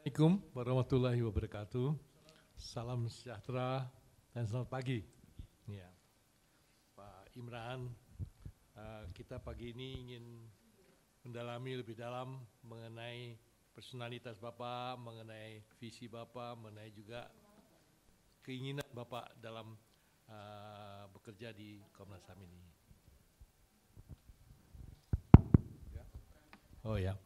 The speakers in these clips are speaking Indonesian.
Assalamualaikum warahmatullahi wabarakatuh. Salam sejahtera dan selamat pagi. Ya, Pak Imran, kita pagi ini ingin mendalami lebih dalam mengenai personalitas Bapak, mengenai visi Bapak, mengenai juga keinginan Bapak dalam bekerja di Komnas HAM ini. Oh ya.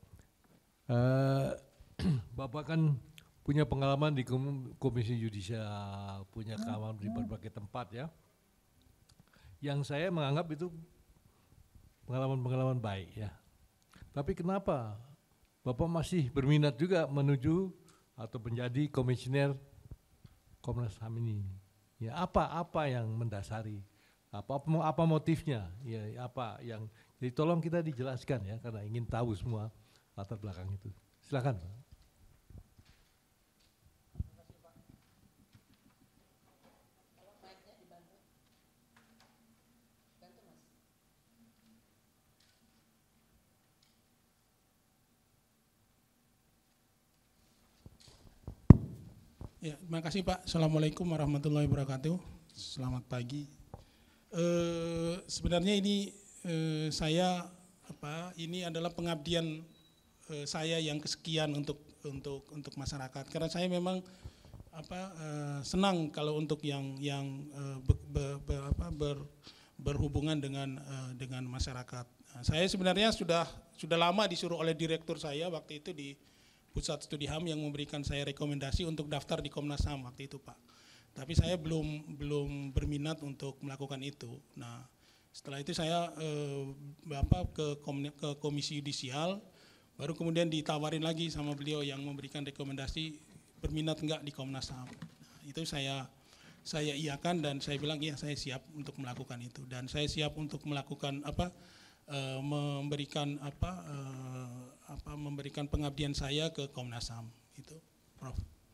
Bapak kan punya pengalaman di Komisi Yudisial, punya pengalaman di berbagai tempat ya. Yang saya menganggap itu pengalaman-pengalaman baik ya. Tapi kenapa Bapak masih berminat juga menuju atau menjadi komisioner Komnas HAM ini? Ya apa yang mendasari? Apa motifnya? Ya apa yang? Jadi tolong kita dijelaskan ya, karena ingin tahu semua latar belakang itu. Silakan Pak. Ya, terima kasih Pak. Assalamualaikum warahmatullahi wabarakatuh. Selamat pagi. Sebenarnya ini ini adalah pengabdian saya yang kesekian untuk masyarakat. Karena saya memang senang kalau untuk yang berhubungan dengan masyarakat. Saya sebenarnya sudah lama disuruh oleh direktur saya waktu itu di Pusat Studi HAM yang memberikan saya rekomendasi untuk daftar di Komnas HAM waktu itu Pak. Tapi saya belum berminat untuk melakukan itu. Nah setelah itu saya ke Komisi Yudisial, baru kemudian ditawarin lagi sama beliau yang memberikan rekomendasi berminat enggak di Komnas HAM. Nah, itu saya iakan dan saya bilang iya saya siap untuk melakukan itu dan saya siap untuk melakukan memberikan pengabdian saya ke Komnas HAM itu, Prof.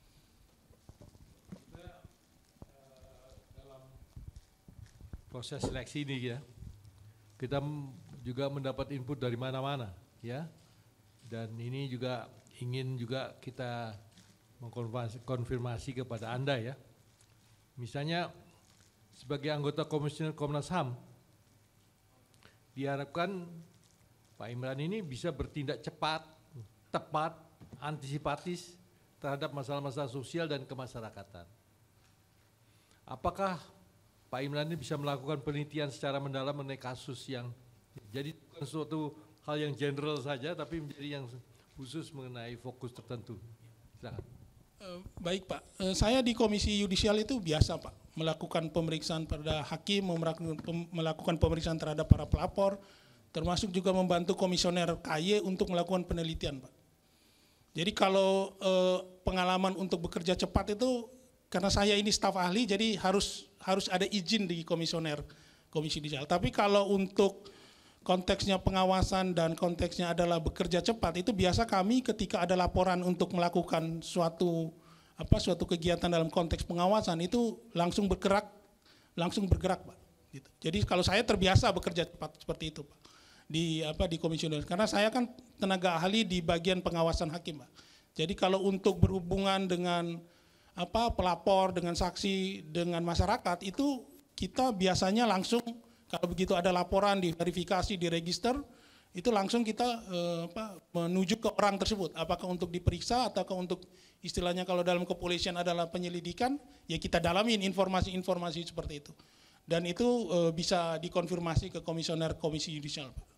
Dalam proses seleksi ini ya, kita juga mendapat input dari mana-mana ya, dan ini juga ingin juga kita mengkonfirmasi kepada Anda ya. Misalnya sebagai anggota komisioner Komnas HAM, diharapkan Pak Imran ini bisa bertindak cepat, tepat, antisipatif terhadap masalah-masalah sosial dan kemasyarakatan. Apakah Pak Imran ini bisa melakukan penelitian secara mendalam mengenai kasus yang jadi bukan suatu hal yang general saja, tapi menjadi yang khusus mengenai fokus tertentu? Silakan. Baik Pak, saya di Komisi Yudisial itu biasa Pak, melakukan pemeriksaan pada hakim, melakukan pemeriksaan terhadap para pelapor, termasuk juga membantu komisioner KY untuk melakukan penelitian Pak. Jadi kalau pengalaman untuk bekerja cepat itu, karena saya ini staf ahli, jadi harus ada izin di komisioner Komisi Yudisial. Tapi kalau untuk konteksnya pengawasan dan konteksnya adalah bekerja cepat, itu biasa kami ketika ada laporan untuk melakukan suatu kegiatan dalam konteks pengawasan itu langsung bergerak Pak. Gitu. Jadi kalau saya terbiasa bekerja cepat seperti itu Pak di komisioner, karena saya kan tenaga ahli di bagian pengawasan hakim Pak. Jadi kalau untuk berhubungan dengan pelapor, dengan saksi, dengan masyarakat itu kita biasanya langsung kalau begitu ada laporan, diverifikasi, diregister, itu langsung kita menuju ke orang tersebut. Apakah untuk diperiksa ataukah untuk istilahnya kalau dalam kepolisian adalah penyelidikan, ya kita dalamin informasi-informasi seperti itu. Dan itu bisa dikonfirmasi ke komisioner Komisi Yudisial, Pak.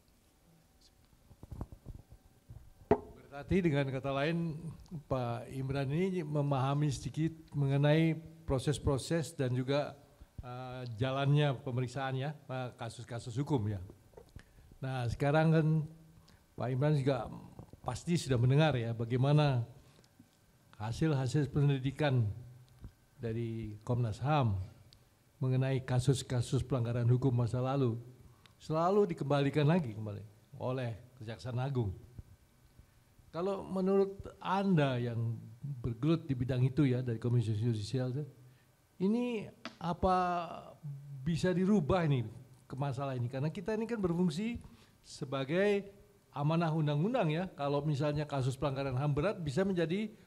Berarti dengan kata lain Pak Imran ini memahami sedikit mengenai proses-proses dan juga jalannya pemeriksaan ya, kasus-kasus hukum ya. Nah sekarang kan Pak Imran juga pasti sudah mendengar ya bagaimana hasil-hasil penyelidikan dari Komnas HAM mengenai kasus-kasus pelanggaran hukum masa lalu selalu dikembalikan lagi oleh Kejaksaan Agung. Kalau menurut Anda yang bergelut di bidang itu ya dari Komisi Yudisial, ini apa bisa dirubah ini ke masalah ini? Karena kita ini kan berfungsi sebagai amanah undang-undang ya. Kalau misalnya kasus pelanggaran HAM berat bisa menjadi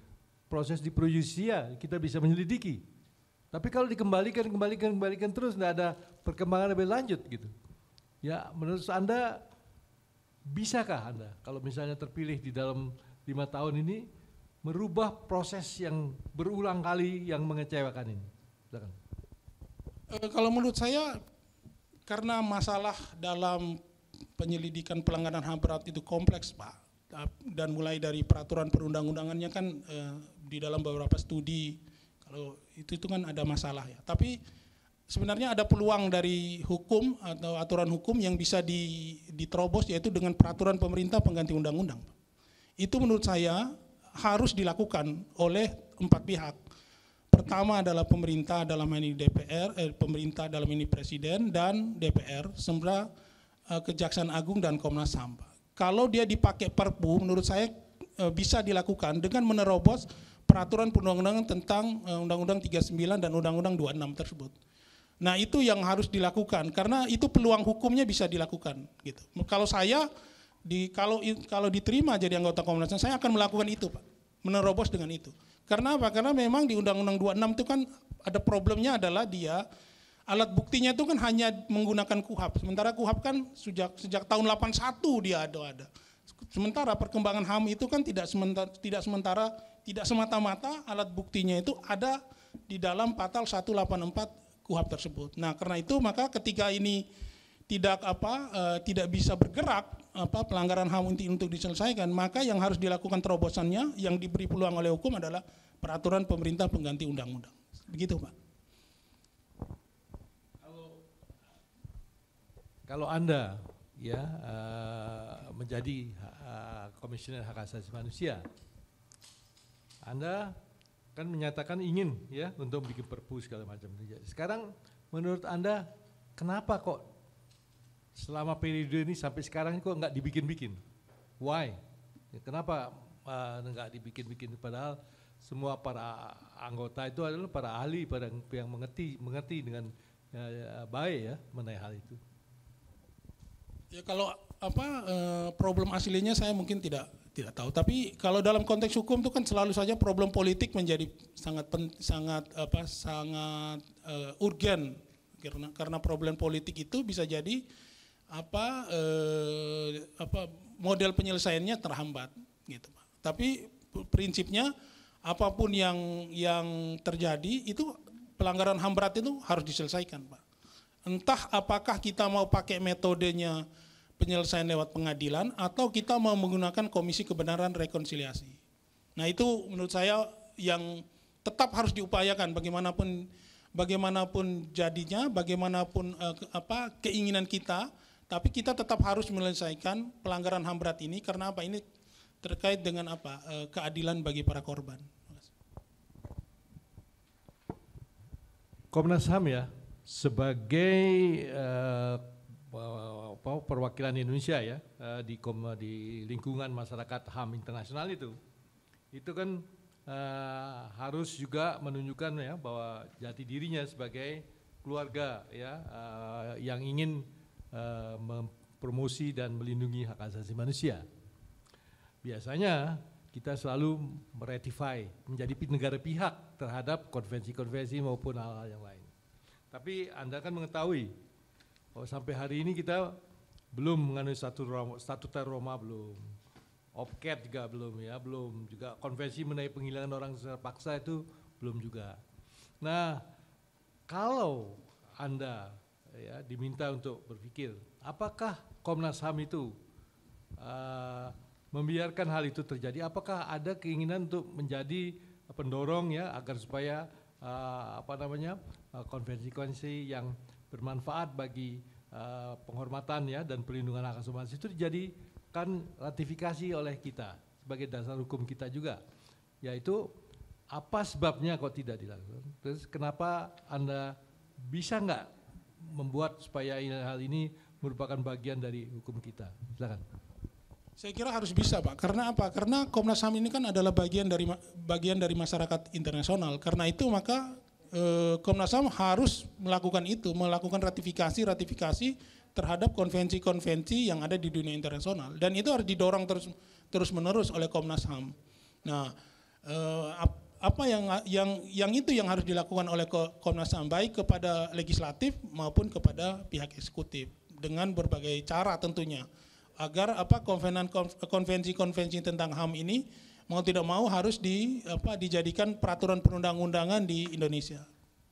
proses di pro justisia kita bisa menyelidiki. Tapi kalau dikembalikan terus, tidak ada perkembangan lebih lanjut gitu. Ya, menurut Anda, bisakah Anda kalau misalnya terpilih di dalam 5 tahun ini merubah proses yang berulang kali yang mengecewakan ini? Silakan. Kalau menurut saya, karena masalah dalam penyelidikan pelanggaran HAM berat itu kompleks, Pak, dan mulai dari peraturan perundang-undangannya kan di dalam beberapa studi, kalau itu kan ada masalah ya. Tapi sebenarnya ada peluang dari hukum atau aturan hukum yang bisa diterobos, yaitu dengan peraturan pemerintah pengganti undang-undang. Itu menurut saya harus dilakukan oleh 4 pihak. Pertama adalah pemerintah dalam ini DPR, pemerintah dalam ini Presiden dan DPR, serta Kejaksaan Agung dan Komnas HAM. Kalau dia dipakai Perpu, menurut saya bisa dilakukan dengan menerobos peraturan perundang-undangan tentang Undang-Undang 39 dan Undang-Undang 26 tersebut. Nah, itu yang harus dilakukan karena itu peluang hukumnya bisa dilakukan gitu. Kalau saya kalau diterima jadi anggota Komnas HAM, saya akan melakukan itu, Pak. Menerobos dengan itu. Karena apa? Karena memang di Undang-Undang 26 itu kan ada problemnya adalah dia alat buktinya itu kan hanya menggunakan KUHP. Sementara KUHP kan sejak tahun 81 dia ada. Sementara perkembangan HAM itu kan tidak semata-mata alat buktinya itu ada di dalam pasal 184 KUHP tersebut. Nah, karena itu maka ketika ini tidak bisa bergerak pelanggaran HAM untuk diselesaikan, maka yang harus dilakukan terobosannya yang diberi peluang oleh hukum adalah peraturan pemerintah pengganti undang-undang. Begitu, Pak. Kalau Anda ya menjadi Komisioner Hak Asasi Manusia, Anda kan menyatakan ingin ya untuk bikin perpu segala macam. Sekarang menurut Anda kenapa kok selama periode ini sampai sekarang kok nggak dibikin-bikin? Why? Ya, kenapa nggak dibikin-bikin? Padahal semua para anggota itu adalah para ahli, para yang mengerti dengan baik ya mengenai hal itu. Ya kalau problem aslinya saya mungkin tidak tahu. Tapi kalau dalam konteks hukum itu kan selalu saja problem politik menjadi sangat urgen karena problem politik itu bisa jadi model penyelesaiannya terhambat gitu, Pak. Tapi prinsipnya apapun yang terjadi itu pelanggaran HAM berat itu harus diselesaikan, Pak. Entah apakah kita mau pakai metodenya penyelesaian lewat pengadilan atau kita mau menggunakan Komisi Kebenaran Rekonsiliasi. Nah, itu menurut saya yang tetap harus diupayakan bagaimanapun jadinya, bagaimanapun keinginan kita, tapi kita tetap harus menyelesaikan pelanggaran HAM berat ini karena apa? Ini terkait dengan keadilan bagi para korban. Komnas HAM ya sebagai perwakilan Indonesia ya di lingkungan masyarakat HAM internasional itu kan harus juga menunjukkan ya bahwa jati dirinya sebagai keluarga ya yang ingin mempromosi dan melindungi hak asasi manusia. Biasanya kita selalu meratify menjadi negara pihak terhadap konvensi-konvensi maupun hal-hal yang lain. Tapi Anda kan mengetahui bahwa sampai hari ini kita belum mengenai statuta Roma belum, OPCAT juga belum juga konvensi mengenai penghilangan orang secara paksa itu belum juga. Nah, kalau Anda ya diminta untuk berpikir, apakah Komnas HAM itu membiarkan hal itu terjadi? Apakah ada keinginan untuk menjadi pendorong ya agar supaya konvensi-konvensi yang bermanfaat bagi penghormatan ya dan perlindungan hak asasi manusia itu dijadikan ratifikasi oleh kita sebagai dasar hukum kita juga. Yaitu apa sebabnya kok tidak dilakukan? Terus kenapa Anda bisa nggak membuat supaya hal ini merupakan bagian dari hukum kita? Silakan. Saya kira harus bisa, Pak. Karena apa? Karena Komnas HAM ini kan adalah bagian dari masyarakat internasional. Karena itu maka Komnas HAM harus melakukan ratifikasi terhadap konvensi-konvensi yang ada di dunia internasional. Dan itu harus didorong terus menerus oleh Komnas HAM. Nah, Apa yang itu yang harus dilakukan oleh Komnas HAM, baik kepada legislatif maupun kepada pihak eksekutif dengan berbagai cara tentunya, agar konvensi-konvensi tentang HAM ini mau tidak mau harus dijadikan peraturan perundang-undangan di Indonesia.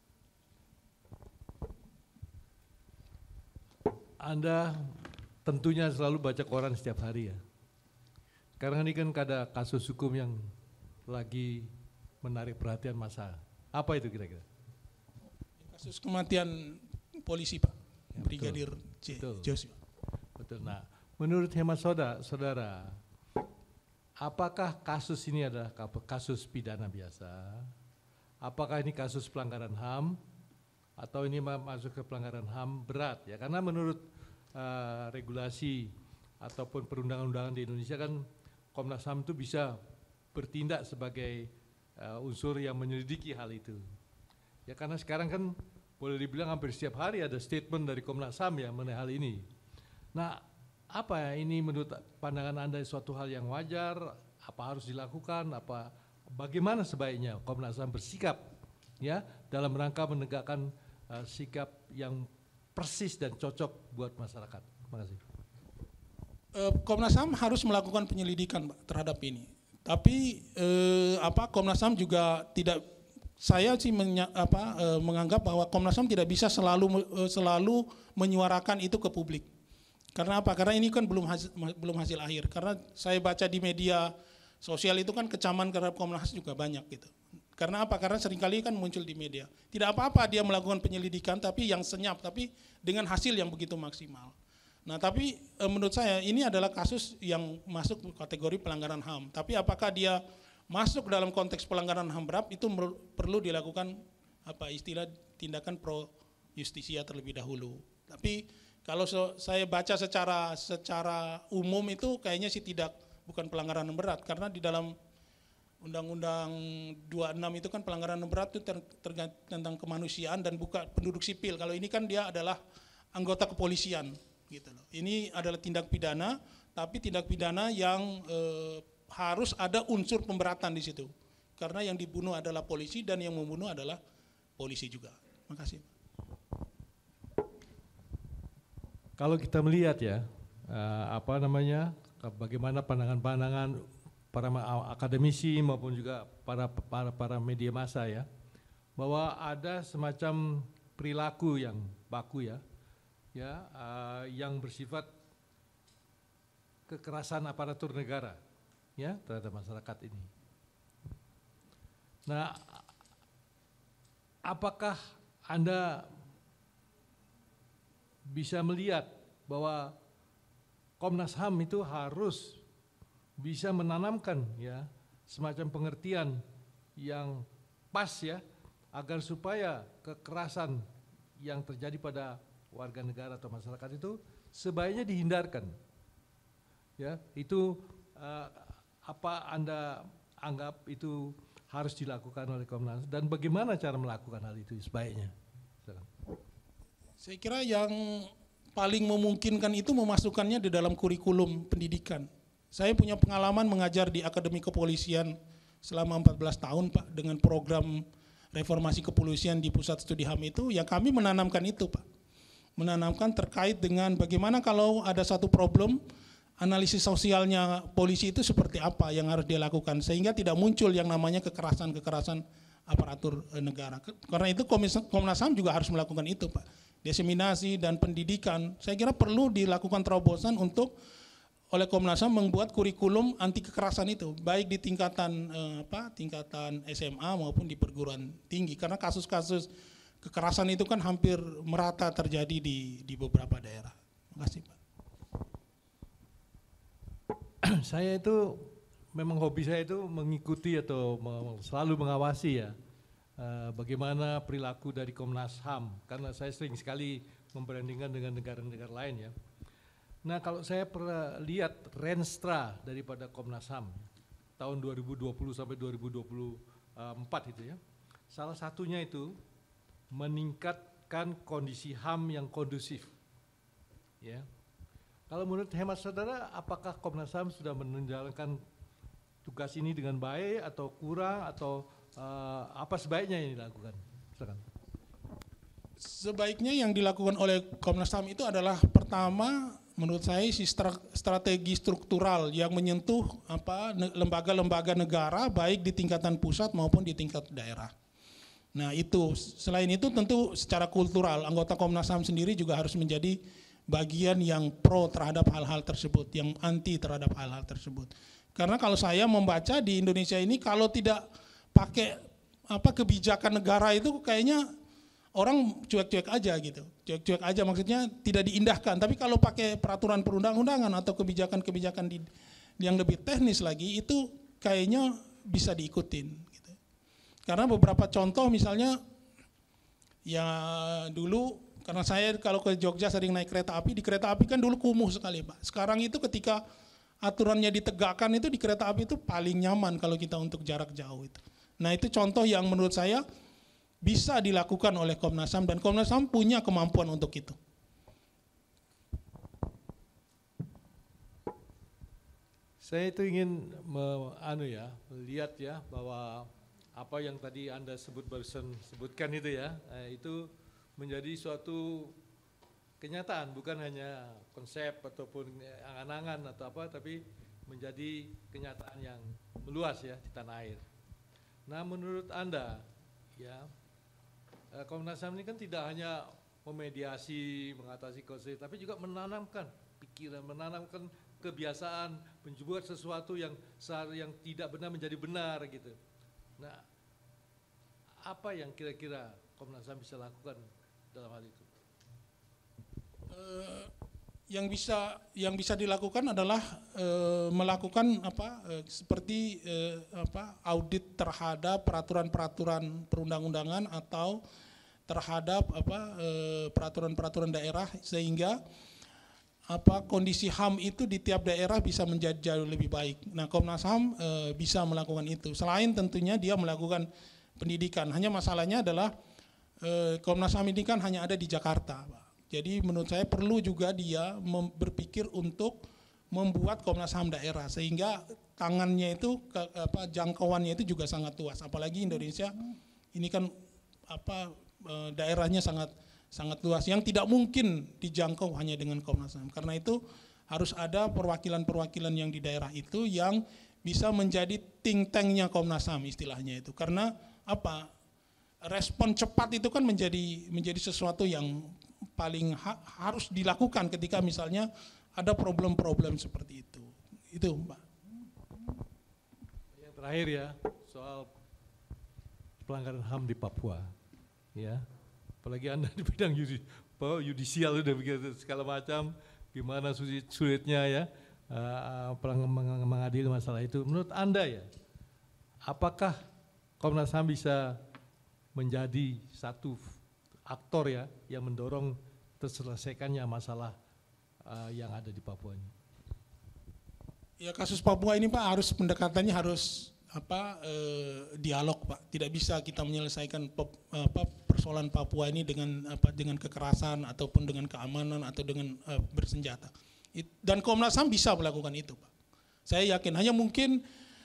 Anda tentunya selalu baca koran setiap hari ya. Karena ini kan ada kasus hukum yang lagi menarik perhatian massa. Apa itu kira-kira? Kasus kematian polisi Pak, ya, Brigadir Joshua. Betul. Nah, menurut hemat saudara, apakah kasus ini adalah kasus pidana biasa? Apakah ini kasus pelanggaran HAM? Atau ini masuk ke pelanggaran HAM berat ya? Karena menurut regulasi ataupun perundang-undangan di Indonesia kan Komnas HAM itu bisa bertindak sebagai unsur yang menyelidiki hal itu. Ya karena sekarang kan boleh dibilang hampir setiap hari ada statement dari Komnas HAM ya mengenai hal ini. Nah, apa ya ini menurut pandangan Anda suatu hal yang wajar? Apa harus dilakukan? Bagaimana sebaiknya Komnas HAM bersikap ya dalam rangka menegakkan sikap yang persis dan cocok buat masyarakat? Terima kasih. Komnas HAM harus melakukan penyelidikan Pak, terhadap ini. Tapi Komnas HAM juga tidak, saya sih menganggap bahwa Komnas HAM tidak bisa selalu menyuarakan itu ke publik. Karena apa? Karena ini kan belum hasil akhir. Karena saya baca di media sosial itu kan kecaman terhadap Komnas HAM juga banyak gitu. Karena apa? Karena seringkali kan muncul di media. Tidak apa-apa dia melakukan penyelidikan tapi yang senyap, tapi dengan hasil yang begitu maksimal. Nah tapi menurut saya ini adalah kasus yang masuk kategori pelanggaran HAM. Tapi apakah dia masuk dalam konteks pelanggaran HAM berat, itu perlu dilakukan istilah tindakan pro justisia terlebih dahulu. Tapi kalau saya baca secara umum itu kayaknya sih bukan pelanggaran HAM berat, karena di dalam Undang-Undang 26 itu kan pelanggaran HAM berat itu tentang kemanusiaan dan bukan penduduk sipil. Kalau ini kan dia adalah anggota kepolisian. Gitu loh. Ini adalah tindak pidana, tapi tindak pidana yang harus ada unsur pemberatan di situ. Karena yang dibunuh adalah polisi dan yang membunuh adalah polisi juga. Terima kasih. Kalau kita melihat ya, bagaimana pandangan-pandangan para akademisi maupun juga para media massa ya, bahwa ada semacam perilaku yang baku ya, yang bersifat kekerasan aparatur negara ya terhadap masyarakat ini. Nah, apakah Anda bisa melihat bahwa Komnas HAM itu harus bisa menanamkan ya semacam pengertian yang pas ya agar supaya kekerasan yang terjadi pada warga negara atau masyarakat itu sebaiknya dihindarkan. Ya, itu apa Anda anggap itu harus dilakukan oleh Komnas dan bagaimana cara melakukan hal itu sebaiknya? Saya kira yang paling memungkinkan itu memasukkannya di dalam kurikulum pendidikan. Saya punya pengalaman mengajar di Akademi Kepolisian selama 14 tahun Pak, dengan program reformasi kepolisian di Pusat Studi HAM itu, ya kami menanamkan itu Pak. Menanamkan terkait dengan bagaimana kalau ada satu problem, analisis sosialnya polisi itu seperti apa yang harus dia lakukan, sehingga tidak muncul yang namanya kekerasan-kekerasan aparatur negara. Karena itu Komnas HAM juga harus melakukan itu Pak. Diseminasi dan pendidikan, saya kira perlu dilakukan terobosan untuk oleh Komnas HAM membuat kurikulum anti kekerasan itu, baik di tingkatan tingkatan SMA maupun di perguruan tinggi, karena kasus-kasus kekerasan itu kan hampir merata terjadi di beberapa daerah. Terima kasih Pak. Saya itu memang hobi saya itu mengikuti atau selalu mengawasi ya bagaimana perilaku dari Komnas HAM, karena saya sering sekali memperbandingkan dengan negara-negara lain ya. Nah kalau saya pernah lihat Renstra daripada Komnas HAM tahun 2020 sampai 2024 itu ya, salah satunya itu meningkatkan kondisi HAM yang kondusif. Ya, kalau menurut hemat saudara, apakah Komnas HAM sudah menjalankan tugas ini dengan baik atau kurang atau apa sebaiknya yang dilakukan? Silakan. Sebaiknya yang dilakukan oleh Komnas HAM itu adalah pertama menurut saya strategi struktural yang menyentuh lembaga-lembaga negara baik di tingkatan pusat maupun di tingkat daerah. Nah itu, selain itu tentu secara kultural anggota Komnas HAM sendiri juga harus menjadi bagian yang pro terhadap hal-hal tersebut, yang anti terhadap hal-hal tersebut. Karena kalau saya membaca di Indonesia ini kalau tidak pakai kebijakan negara itu kayaknya orang cuek-cuek aja gitu, cuek-cuek aja maksudnya tidak diindahkan. Tapi kalau pakai peraturan perundang-undangan atau kebijakan-kebijakan yang lebih teknis lagi itu kayaknya bisa diikutin. Gitu. Karena beberapa contoh misalnya ya dulu karena saya kalau ke Jogja sering naik kereta api, di kereta api kan dulu kumuh sekali Pak. Sekarang itu ketika aturannya ditegakkan itu di kereta api itu paling nyaman kalau kita untuk jarak jauh itu. Nah itu contoh yang menurut saya bisa dilakukan oleh Komnas HAM dan Komnas HAM punya kemampuan untuk itu. Saya itu ingin melihat ya bahwa apa yang tadi Anda sebutkan itu ya, itu menjadi suatu kenyataan, bukan hanya konsep ataupun angan-angan atau apa, tapi menjadi kenyataan yang meluas ya di tanah air. Nah menurut Anda ya, Komnas HAM ini kan tidak hanya memediasi, mengatasi konflik, tapi juga menanamkan pikiran, menanamkan kebiasaan, membuat sesuatu yang tidak benar menjadi benar gitu. Nah, apa yang kira-kira Komnas HAM bisa lakukan dalam hal itu? Yang bisa dilakukan adalah melakukan seperti audit terhadap peraturan-peraturan perundang-undangan atau terhadap peraturan-peraturan daerah sehingga kondisi HAM itu di tiap daerah bisa menjadi jauh lebih baik. Nah, Komnas HAM bisa melakukan itu. Selain tentunya dia melakukan pendidikan. Hanya masalahnya adalah Komnas HAM ini kan hanya ada di Jakarta, Pak. Jadi menurut saya perlu juga dia berpikir untuk membuat Komnas HAM daerah sehingga tangannya itu jangkauannya itu juga sangat luas. Apalagi Indonesia ini kan daerahnya sangat luas yang tidak mungkin dijangkau hanya dengan Komnas HAM. Karena itu harus ada perwakilan-perwakilan yang di daerah itu yang bisa menjadi think tank-nya Komnas HAM istilahnya itu. Karena respon cepat itu kan menjadi sesuatu yang paling harus dilakukan ketika misalnya ada problem-problem seperti itu. Itu, Mbak. Yang terakhir ya, soal pelanggaran HAM di Papua. Ya. Apalagi Anda di bidang yudisial udah begitu segala macam, gimana sulitnya ya mengadili masalah itu. Menurut Anda ya, apakah Komnas HAM bisa menjadi satu aktor ya yang mendorong terselesaikannya masalah yang ada di Papua ini? Ya kasus Papua ini Pak pendekatannya harus dialog Pak. Tidak bisa kita menyelesaikan persoalan Papua ini dengan kekerasan ataupun dengan keamanan atau dengan bersenjata. Dan Komnas HAM bisa melakukan itu Pak. Saya yakin hanya mungkin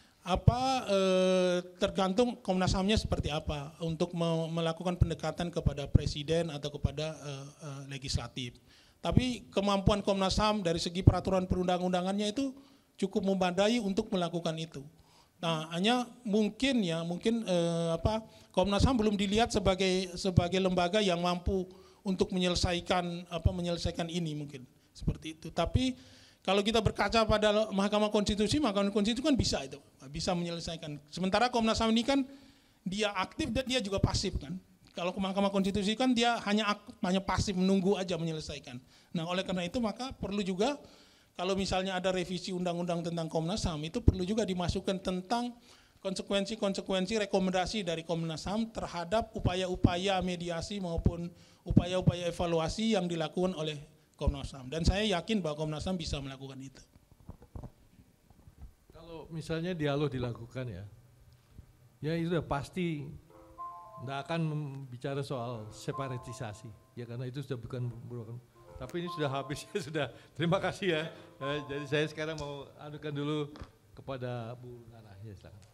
tergantung Komnas HAM-nya seperti apa untuk melakukan pendekatan kepada presiden atau kepada legislatif. Tapi kemampuan Komnas HAM dari segi peraturan perundang-undangannya itu cukup memadai untuk melakukan itu. Nah, hanya mungkin Komnas HAM belum dilihat sebagai lembaga yang mampu untuk menyelesaikan ini mungkin seperti itu. Tapi kalau kita berkaca pada Mahkamah Konstitusi kan bisa menyelesaikan. Sementara Komnas HAM ini kan dia aktif dan dia juga pasif kan. Kalau ke Mahkamah Konstitusi kan dia hanya pasif menunggu aja menyelesaikan. Nah, oleh karena itu maka perlu juga kalau misalnya ada revisi undang-undang tentang Komnas HAM itu perlu juga dimasukkan tentang konsekuensi rekomendasi dari Komnas HAM terhadap upaya-upaya mediasi maupun upaya-upaya evaluasi yang dilakukan oleh Komnas HAM. Dan saya yakin bahwa Komnas HAM bisa melakukan itu. Kalau misalnya dialog dilakukan ya itu sudah pasti tidak akan bicara soal separatisasi ya karena itu sudah bukan. Tapi ini sudah habis ya sudah. Terima kasih ya. Jadi saya sekarang mau adukan dulu kepada Bu Nana. Ya, silakan.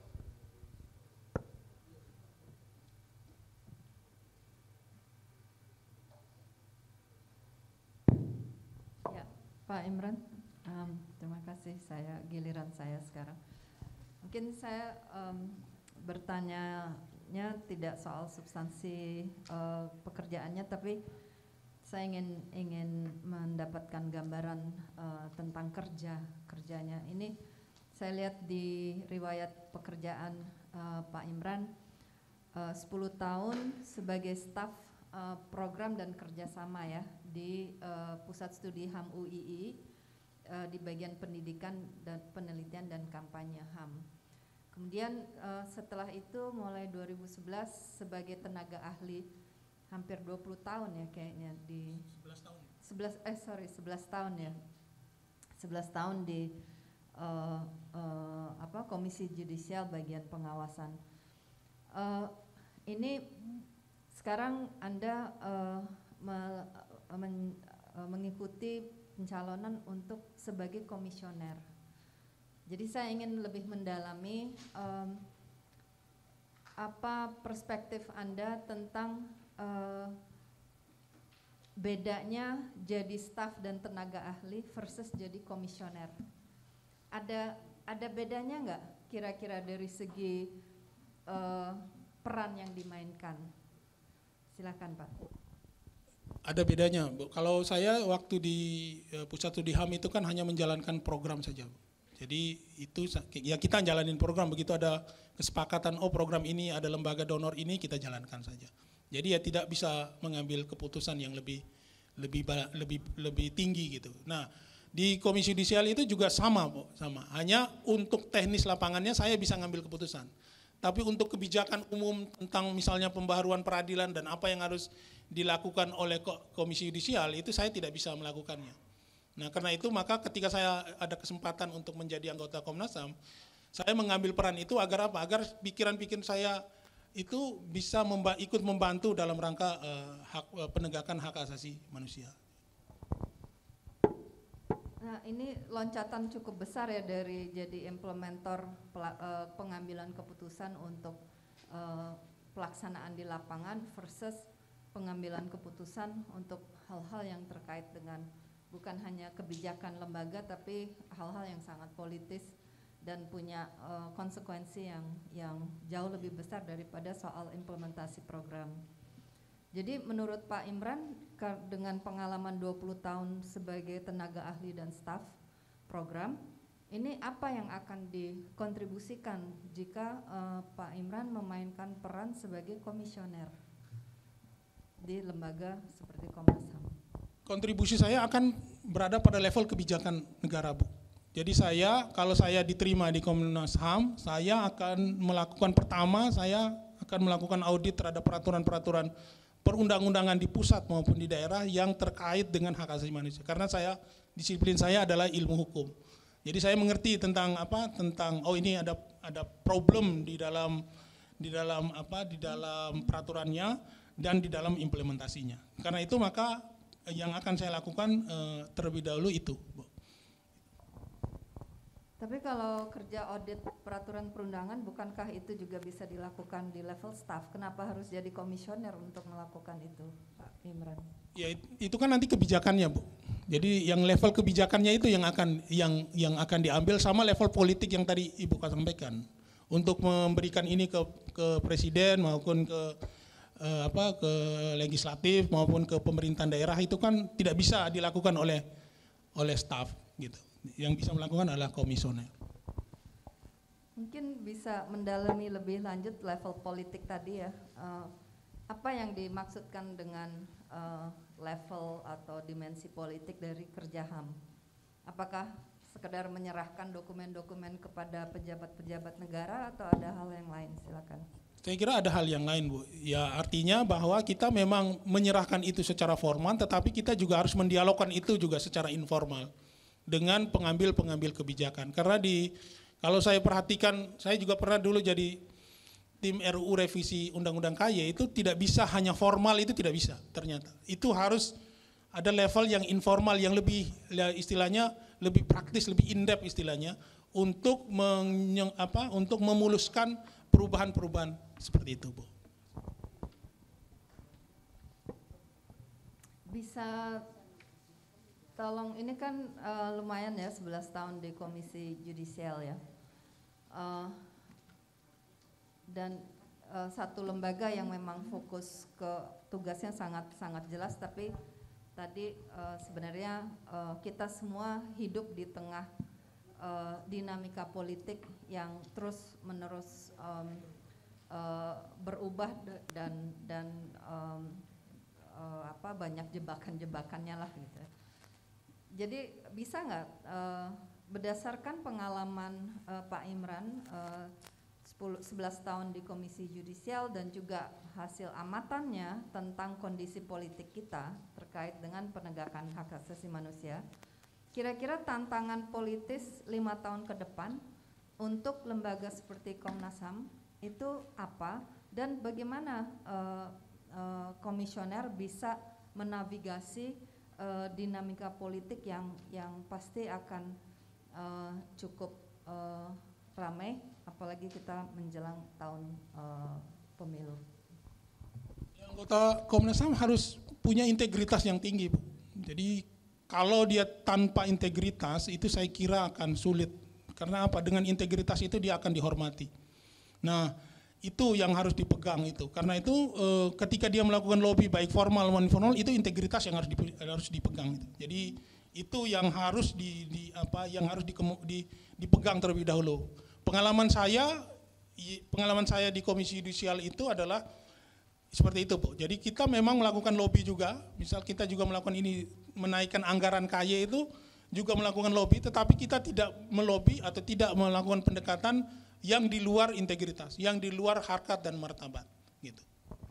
Ya, Pak Imran, terima kasih. Giliran saya sekarang. Mungkin saya bertanya tidak soal substansi pekerjaannya, tapi saya ingin mendapatkan gambaran tentang kerjanya. Ini saya lihat di riwayat pekerjaan Pak Imran, 10 tahun sebagai staf program dan kerjasama ya di Pusat Studi HAM UII di bagian pendidikan dan penelitian dan kampanye HAM. Kemudian setelah itu mulai 2011 sebagai tenaga ahli hampir 20 tahun ya kayaknya di 11 tahun ya. 11 tahun di Komisi Judisial bagian pengawasan. Ini sekarang Anda mengikuti pencalonan untuk sebagai komisioner. Jadi saya ingin lebih mendalami apa perspektif Anda tentang bedanya jadi staf dan tenaga ahli versus jadi komisioner. Ada bedanya nggak kira-kira dari segi peran yang dimainkan? Silakan Pak. Ada bedanya, Bu. Kalau saya waktu di Pusat Studi HAM itu kan hanya menjalankan program saja, Bu. Jadi itu ya kita jalanin program, begitu ada kesepakatan program ini ada lembaga donor ini kita jalankan saja. Jadi ya tidak bisa mengambil keputusan yang lebih tinggi gitu. Nah, di Komisi Judisial itu juga sama, Bu, sama. Hanya untuk teknis lapangannya saya bisa ngambil keputusan. Tapi untuk kebijakan umum tentang misalnya pembaharuan peradilan dan apa yang harus dilakukan oleh Komisi Judisial itu saya tidak bisa melakukannya. Nah, karena itu maka ketika saya ada kesempatan untuk menjadi anggota Komnas HAM, saya mengambil peran itu agar apa? Agar pikiran-pikiran saya itu bisa ikut membantu dalam rangka penegakan hak asasi manusia. Nah, ini loncatan cukup besar ya dari jadi implementer pengambilan keputusan untuk pelaksanaan di lapangan versus pengambilan keputusan untuk hal-hal yang terkait dengan bukan hanya kebijakan lembaga tapi hal-hal yang sangat politis dan punya konsekuensi yang jauh lebih besar daripada soal implementasi program. Jadi menurut Pak Imran dengan pengalaman 20 tahun sebagai tenaga ahli dan staf program, ini apa yang akan dikontribusikan jika Pak Imran memainkan peran sebagai komisioner di lembaga seperti Komnas HAM? Kontribusi saya akan berada pada level kebijakan negara, Bu. Jadi kalau saya diterima di Komnas HAM, saya akan melakukan audit terhadap peraturan-peraturan perundang-undangan di pusat maupun di daerah yang terkait dengan hak asasi manusia. Karena disiplin saya adalah ilmu hukum. Jadi saya mengerti tentang ini ada problem di dalam peraturannya dan di dalam implementasinya. Karena itu maka yang akan saya lakukan terlebih dahulu itu, Bu. Tapi kalau kerja audit peraturan perundangan, bukankah itu juga bisa dilakukan di level staff? Kenapa harus jadi komisioner untuk melakukan itu, Pak Imran? Ya itu kan nanti kebijakannya, Bu. Jadi yang level kebijakannya itu yang akan diambil sama level politik yang tadi Ibu sampaikan. Untuk memberikan ini ke presiden maupun ke legislatif maupun ke pemerintahan daerah itu kan tidak bisa dilakukan oleh staf gitu. Yang bisa melakukan adalah komisioner. Mungkin bisa mendalami lebih lanjut level politik tadi ya. Apa yang dimaksudkan dengan level atau dimensi politik dari kerja HAM? Apakah sekedar menyerahkan dokumen-dokumen kepada pejabat-pejabat negara atau ada hal yang lain? Silakan. Saya kira ada hal yang lain, Bu. Ya artinya bahwa kita memang menyerahkan itu secara formal, tetapi kita juga harus mendialogkan itu juga secara informal dengan pengambil kebijakan. Karena kalau saya perhatikan, saya juga pernah dulu jadi tim RUU revisi Undang-Undang KY, itu tidak bisa hanya formal, itu tidak bisa ternyata. Itu harus ada level yang informal yang lebih istilahnya lebih praktis, lebih in-depth istilahnya untuk untuk memuluskan perubahan-perubahan seperti itu, Bu. Bisa tolong, ini kan lumayan ya 11 tahun di Komisi Yudisial ya. Dan satu lembaga yang memang fokus ke tugasnya sangat jelas, tapi tadi sebenarnya kita semua hidup di tengah dinamika politik yang terus menerus berubah dan banyak jebakan-jebakannya lah gitu. Jadi bisa nggak berdasarkan pengalaman Pak Imran 11 tahun di Komisi Yudisial dan juga hasil amatannya tentang kondisi politik kita terkait dengan penegakan hak asasi manusia, kira-kira tantangan politis 5 tahun ke depan untuk lembaga seperti Komnas HAM itu apa, dan bagaimana komisioner bisa menavigasi dinamika politik yang pasti akan cukup ramai, apalagi kita menjelang tahun pemilu. Anggota Komnas HAM harus punya integritas yang tinggi, Bu. Jadi kalau dia tanpa integritas itu saya kira akan sulit. Karena apa? Dengan integritas itu dia akan dihormati. Nah, itu yang harus dipegang itu. Karena itu ketika dia melakukan lobby baik formal maupun informal, itu integritas yang harus dipegang itu. Jadi itu yang harus dipegang terlebih dahulu. Pengalaman saya di Komisi Yudisial itu adalah seperti itu, Bu. Jadi kita memang melakukan lobby juga. Misal kita juga melakukan ini, menaikkan anggaran KY itu juga melakukan lobby, tetapi kita tidak melobi atau tidak melakukan pendekatan yang di luar integritas, yang di luar harkat dan martabat, gitu.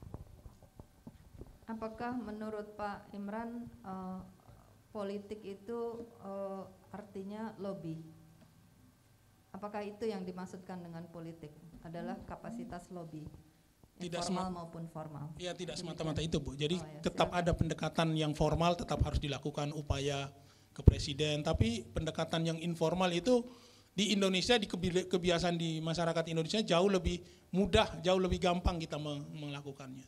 Apakah menurut Pak Imran politik itu artinya lobby? Apakah itu yang dimaksudkan dengan politik adalah kapasitas lobby, informal maupun formal? Ya, tidak semata-mata itu, Bu. Jadi tetap silakan. ada pendekatan yang formal, tetap harus dilakukan upaya ke presiden, tapi pendekatan yang informal itu di Indonesia, di kebiasaan di masyarakat Indonesia jauh lebih mudah, jauh lebih gampang kita melakukannya.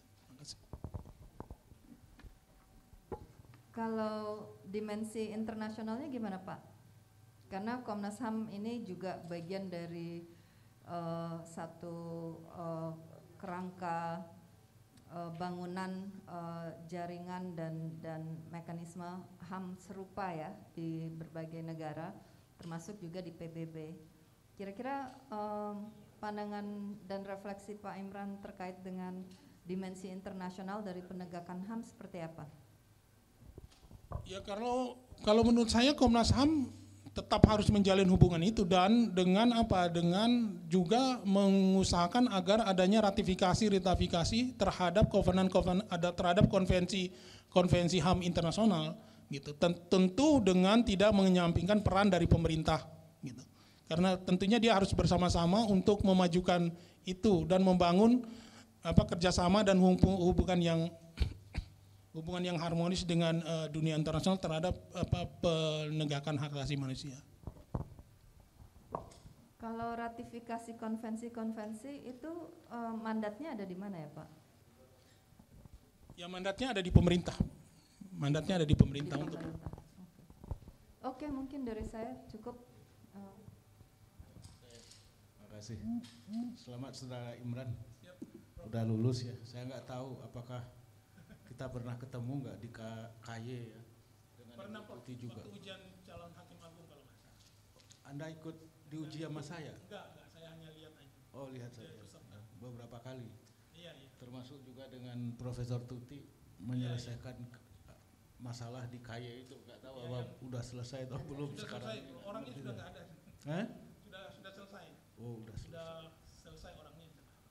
Kalau dimensi internasionalnya gimana, Pak? Karena Komnas HAM ini juga bagian dari satu kerangka bangunan jaringan dan mekanisme HAM serupa ya di berbagai negara, termasuk juga di PBB. Kira-kira pandangan dan refleksi Pak Imran terkait dengan dimensi internasional dari penegakan HAM seperti apa? Ya, kalau menurut saya Komnas HAM tetap harus menjalin hubungan itu, dan dengan juga mengusahakan agar adanya ratifikasi terhadap terhadap konvensi HAM internasional, gitu. Tentu dengan tidak menyampingkan peran dari pemerintah, gitu. Karena tentunya dia harus bersama-sama untuk memajukan itu dan membangun kerjasama dan hubungan yang harmonis dengan dunia internasional terhadap penegakan hak asasi manusia. Kalau ratifikasi konvensi-konvensi itu mandatnya ada di mana ya, Pak? Ya, mandatnya ada di pemerintah. Mandatnya ada di pemerintah. Di pemerintah. Oke, mungkin dari saya cukup. Terima kasih. Selamat Saudara Imran. Udah lulus ya. Saya nggak tahu apakah kita pernah ketemu nggak di KY ya, dengan pernah, ikuti juga. Waktu ujian calon hakim agung kalau nggak salah. Anda ikut diuji sama saya? Enggak, saya hanya lihat aja. Oh, lihat saya. Beberapa kali. Iya. Termasuk juga dengan Profesor Tuti menyelesaikan masalah di KY itu. Nggak tahu apa udah selesai atau belum sudah sekarang. Selesai, orangnya sudah nggak ada. Sudah selesai. Oh, udah selesai. Sudah selesai orangnya.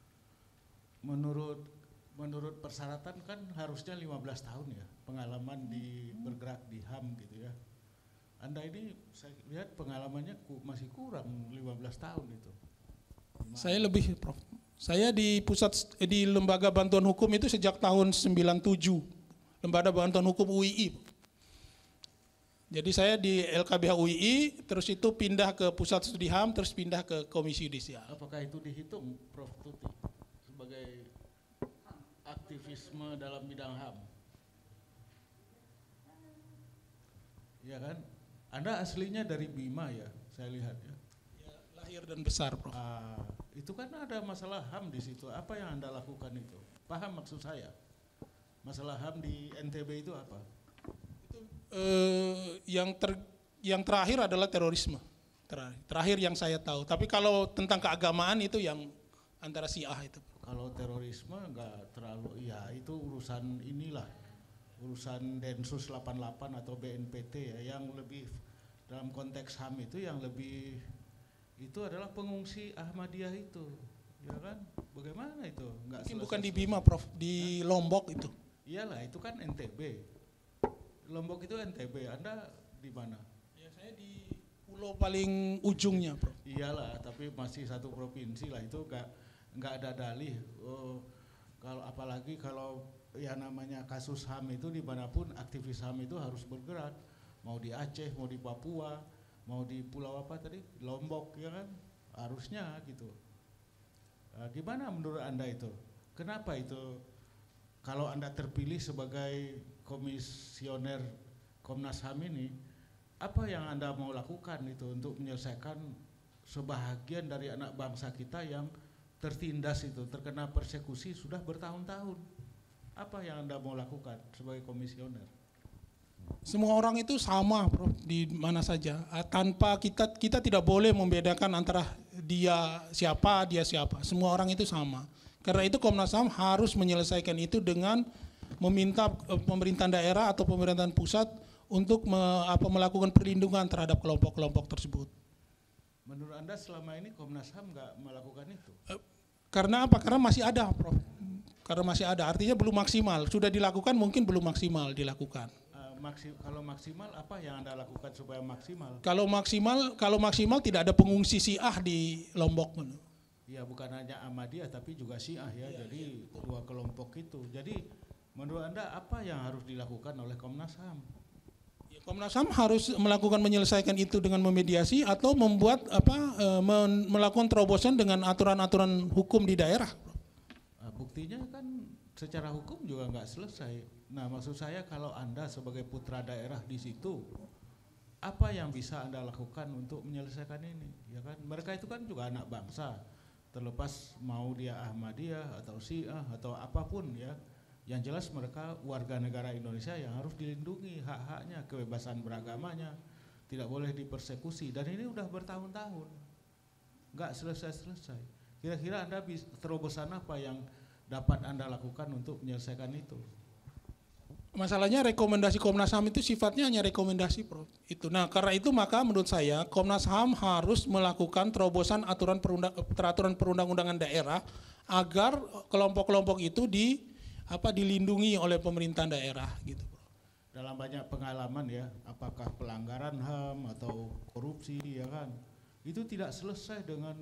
Menurut persyaratan kan harusnya 15 tahun ya pengalaman bergerak di HAM gitu ya. Anda ini saya lihat pengalamannya masih kurang 15 tahun itu. Gimana? Saya lebih, Prof. Saya di Lembaga Bantuan Hukum itu sejak tahun 97. Lembaga Bantuan Hukum UII. Jadi saya di LKBH UII, terus itu pindah ke Pusat Studi HAM, terus pindah ke Komisi Yudisial. Apakah itu dihitung, Prof. Tuti, sebagai aktivisme dalam bidang HAM? Ya kan? Anda aslinya dari Bima ya, saya lihat ya. Ya, lahir dan besar, Prof. Itu kan ada masalah HAM di situ. Apa yang Anda lakukan itu? Paham maksud saya? Masalah HAM di NTB itu apa? Yang terakhir adalah terorisme. Terakhir yang saya tahu. Tapi kalau tentang keagamaan itu yang antara Syiah itu. Kalau terorisme enggak terlalu, ya itu urusan inilah, urusan Densus 88 atau BNPT ya, yang lebih dalam konteks HAM itu yang lebih itu adalah pengungsi Ahmadiyah itu, ya kan? Bagaimana itu? Enggak Mungkin selesai, bukan di Bima, Prof, di Lombok itu. Iyalah, itu kan NTB. Lombok itu NTB, Anda di mana? Ya, saya di pulau paling ujungnya, Prof. Iyalah, tapi masih satu provinsi lah, itu enggak ada dalih. Kalau apalagi kalau ya namanya kasus HAM itu dimanapun aktivis HAM itu harus bergerak, mau di Aceh, mau di Papua, mau di pulau apa tadi, Lombok, ya kan, harusnya gitu. Gimana menurut Anda itu? Kenapa itu kalau Anda terpilih sebagai komisioner Komnas HAM ini, apa yang Anda mau lakukan itu untuk menyelesaikan sebahagian dari anak bangsa kita yang tertindas itu, terkena persekusi sudah bertahun-tahun? Apa yang Anda mau lakukan sebagai komisioner? Semua orang itu sama, Prof, di mana saja. Tanpa kita tidak boleh membedakan antara dia siapa. Semua orang itu sama. Karena itu Komnas HAM harus menyelesaikan itu dengan meminta pemerintahan daerah atau pemerintahan pusat untuk melakukan perlindungan terhadap kelompok-kelompok tersebut. Menurut Anda selama ini Komnas HAM nggak melakukan itu? Karena apa? Karena masih ada, Prof. Karena masih ada, artinya belum maksimal. Sudah dilakukan, mungkin belum maksimal dilakukan. Kalau maksimal apa yang Anda lakukan supaya maksimal? Kalau maksimal tidak ada pengungsi Syiah di Lombok. Ya, bukan hanya Ahmadiyah tapi juga Syiah ya. Jadi dua kelompok itu. Jadi menurut Anda apa yang harus dilakukan oleh Komnas HAM? Ya, Komnas HAM harus melakukan menyelesaikan itu dengan memediasi atau melakukan terobosan dengan aturan-aturan hukum di daerah. Buktinya kan secara hukum juga nggak selesai. Nah, maksud saya kalau Anda sebagai putra daerah di situ, apa yang bisa Anda lakukan untuk menyelesaikan ini? Ya kan, mereka itu kan juga anak bangsa, terlepas mau dia Ahmadiyah atau Syiah atau apapun ya. Yang jelas mereka warga negara Indonesia yang harus dilindungi hak-haknya, kebebasan beragamanya, tidak boleh dipersekusi. Dan ini udah bertahun-tahun, nggak selesai-selesai. Kira-kira Anda terobosan apa yang dapat Anda lakukan untuk menyelesaikan itu? Masalahnya rekomendasi Komnas HAM itu sifatnya hanya rekomendasi, Prof. Itu. Nah, karena itu maka menurut saya Komnas HAM harus melakukan terobosan peraturan perundang-undangan daerah agar kelompok-kelompok itu dilindungi oleh pemerintahan daerah gitu. Dalam banyak pengalaman ya, apakah pelanggaran HAM atau korupsi ya kan, itu tidak selesai dengan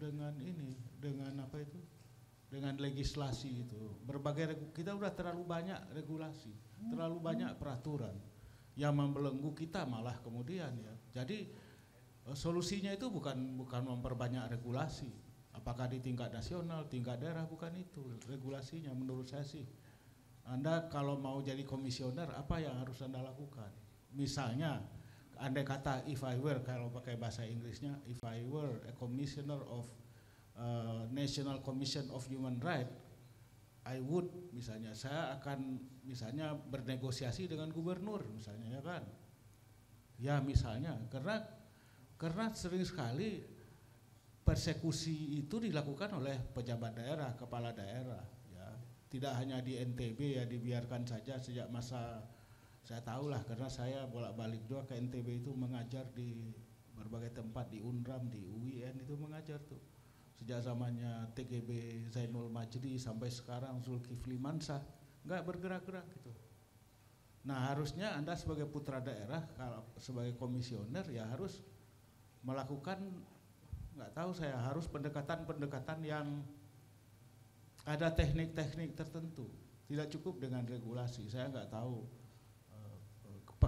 legislasi itu. Kita udah terlalu banyak regulasi, terlalu banyak peraturan yang membelenggu kita malah kemudian ya. Jadi solusinya itu bukan memperbanyak regulasi. Apakah di tingkat nasional, tingkat daerah, bukan itu regulasinya menurut saya sih. Anda kalau mau jadi komisioner, apa yang harus Anda lakukan? Misalnya, andai kata if I were, kalau pakai bahasa Inggrisnya, if I were a commissioner of National Commission of Human Rights, I would, misalnya, saya akan misalnya bernegosiasi dengan gubernur, misalnya ya kan? Ya misalnya, karena sering sekali persekusi itu dilakukan oleh pejabat daerah, kepala daerah. Tidak hanya di NTB ya, dibiarkan saja sejak masa saya tahulah karena saya bolak-balik juga ke NTB itu mengajar di berbagai tempat, di UNRAM, di UIN itu mengajar tuh. Sejak zamannya TGB Zainul Majdi sampai sekarang Zulkifli Mansah nggak bergerak-gerak gitu. Nah, harusnya Anda sebagai putra daerah, kalau sebagai komisioner ya harus melakukan, nggak tahu saya, harus pendekatan-pendekatan yang ada teknik-teknik tertentu, tidak cukup dengan regulasi. Saya nggak tahu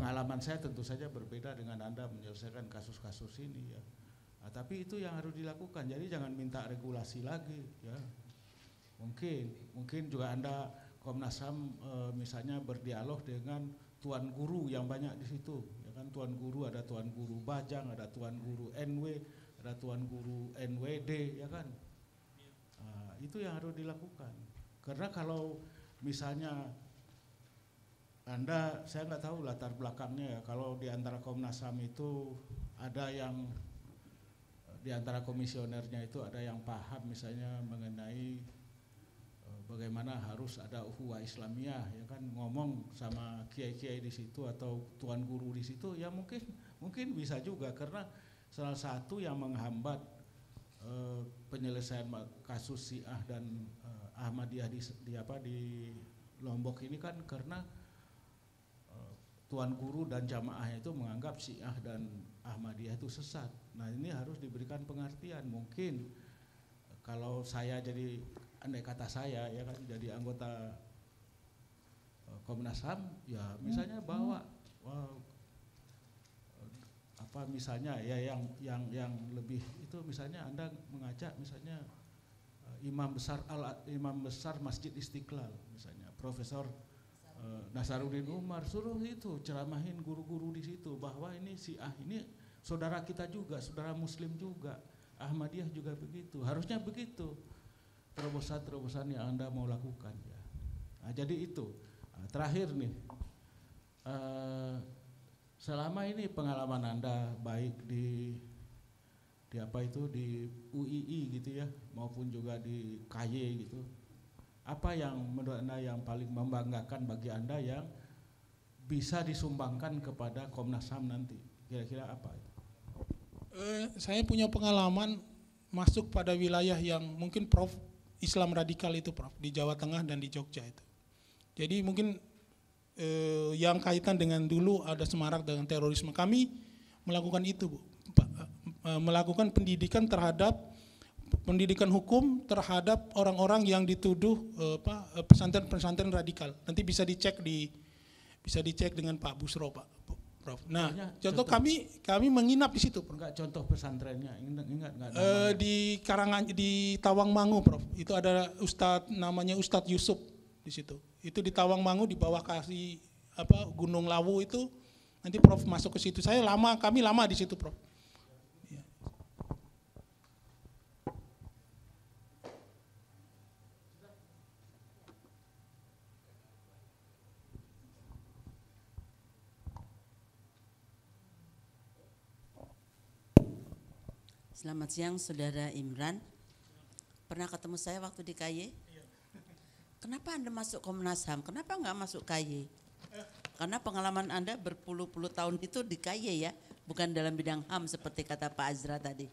pengalaman saya tentu saja berbeda dengan Anda menyelesaikan kasus-kasus ini ya. Nah, tapi itu yang harus dilakukan. Jadi jangan minta regulasi lagi ya. Mungkin juga Anda Komnas HAM misalnya berdialog dengan tuan guru yang banyak di situ. Ya kan, tuan guru, ada tuan guru Bajang, ada tuan guru NW, ada tuan guru NWD ya kan. Nah, itu yang harus dilakukan. Karena kalau misalnya Anda, saya nggak tahu latar belakangnya ya, kalau di antara Komnas HAM itu ada yang di antara komisionernya itu ada yang paham misalnya mengenai bagaimana harus ada ukhuwah Islamiyah ya kan, ngomong sama kiai-kiai di situ atau tuan guru di situ ya mungkin bisa juga, karena salah satu yang menghambat penyelesaian kasus Syiah dan Ahmadiyah di Lombok ini kan karena tuan guru dan jamaahnya itu menganggap Syiah dan Ahmadiyah itu sesat. Nah, ini harus diberikan pengertian. Mungkin kalau saya jadi, andai kata saya ya kan jadi anggota Komnas HAM ya misalnya bawa apa misalnya ya yang lebih itu, misalnya Anda mengajak misalnya imam besar Masjid Istiqlal misalnya Profesor Nasaruddin Umar, suruh itu ceramahin guru-guru di situ bahwa ini Syiah ini saudara kita juga, saudara Muslim juga, Ahmadiyah juga begitu, harusnya begitu terobosan-terobosan yang Anda mau lakukan ya. Nah, jadi itu terakhir nih, selama ini pengalaman Anda baik di apa itu di UII gitu ya, maupun juga di KY gitu, apa yang menurut Anda yang paling membanggakan bagi Anda yang bisa disumbangkan kepada Komnas HAM nanti? Kira-kira apa itu? Saya punya pengalaman masuk pada wilayah yang mungkin Prof Islam radikal itu Prof, di Jawa Tengah dan di Jogja itu. Jadi mungkin yang kaitan dengan dulu ada semarak dengan terorisme, kami melakukan itu Bu, melakukan pendidikan hukum terhadap orang-orang yang dituduh pesantren-pesantren radikal. Nanti bisa dicek dengan Pak Busro Pak Prof. Nah, contoh kami menginap di situ. Enggak contoh pesantrennya, ingat enggak? Di Tawangmangu Prof. Itu ada namanya Ustadz Yusuf di situ. Itu di Tawangmangu di bawah Gunung Lawu itu. Nanti Prof masuk ke situ. Kami lama di situ Prof. Selamat siang Saudara Imran. Pernah ketemu saya waktu di KY? Kenapa Anda masuk Komnas HAM? Kenapa enggak masuk KY? Karena pengalaman Anda berpuluh-puluh tahun itu di KY ya, bukan dalam bidang HAM seperti kata Pak Azra tadi.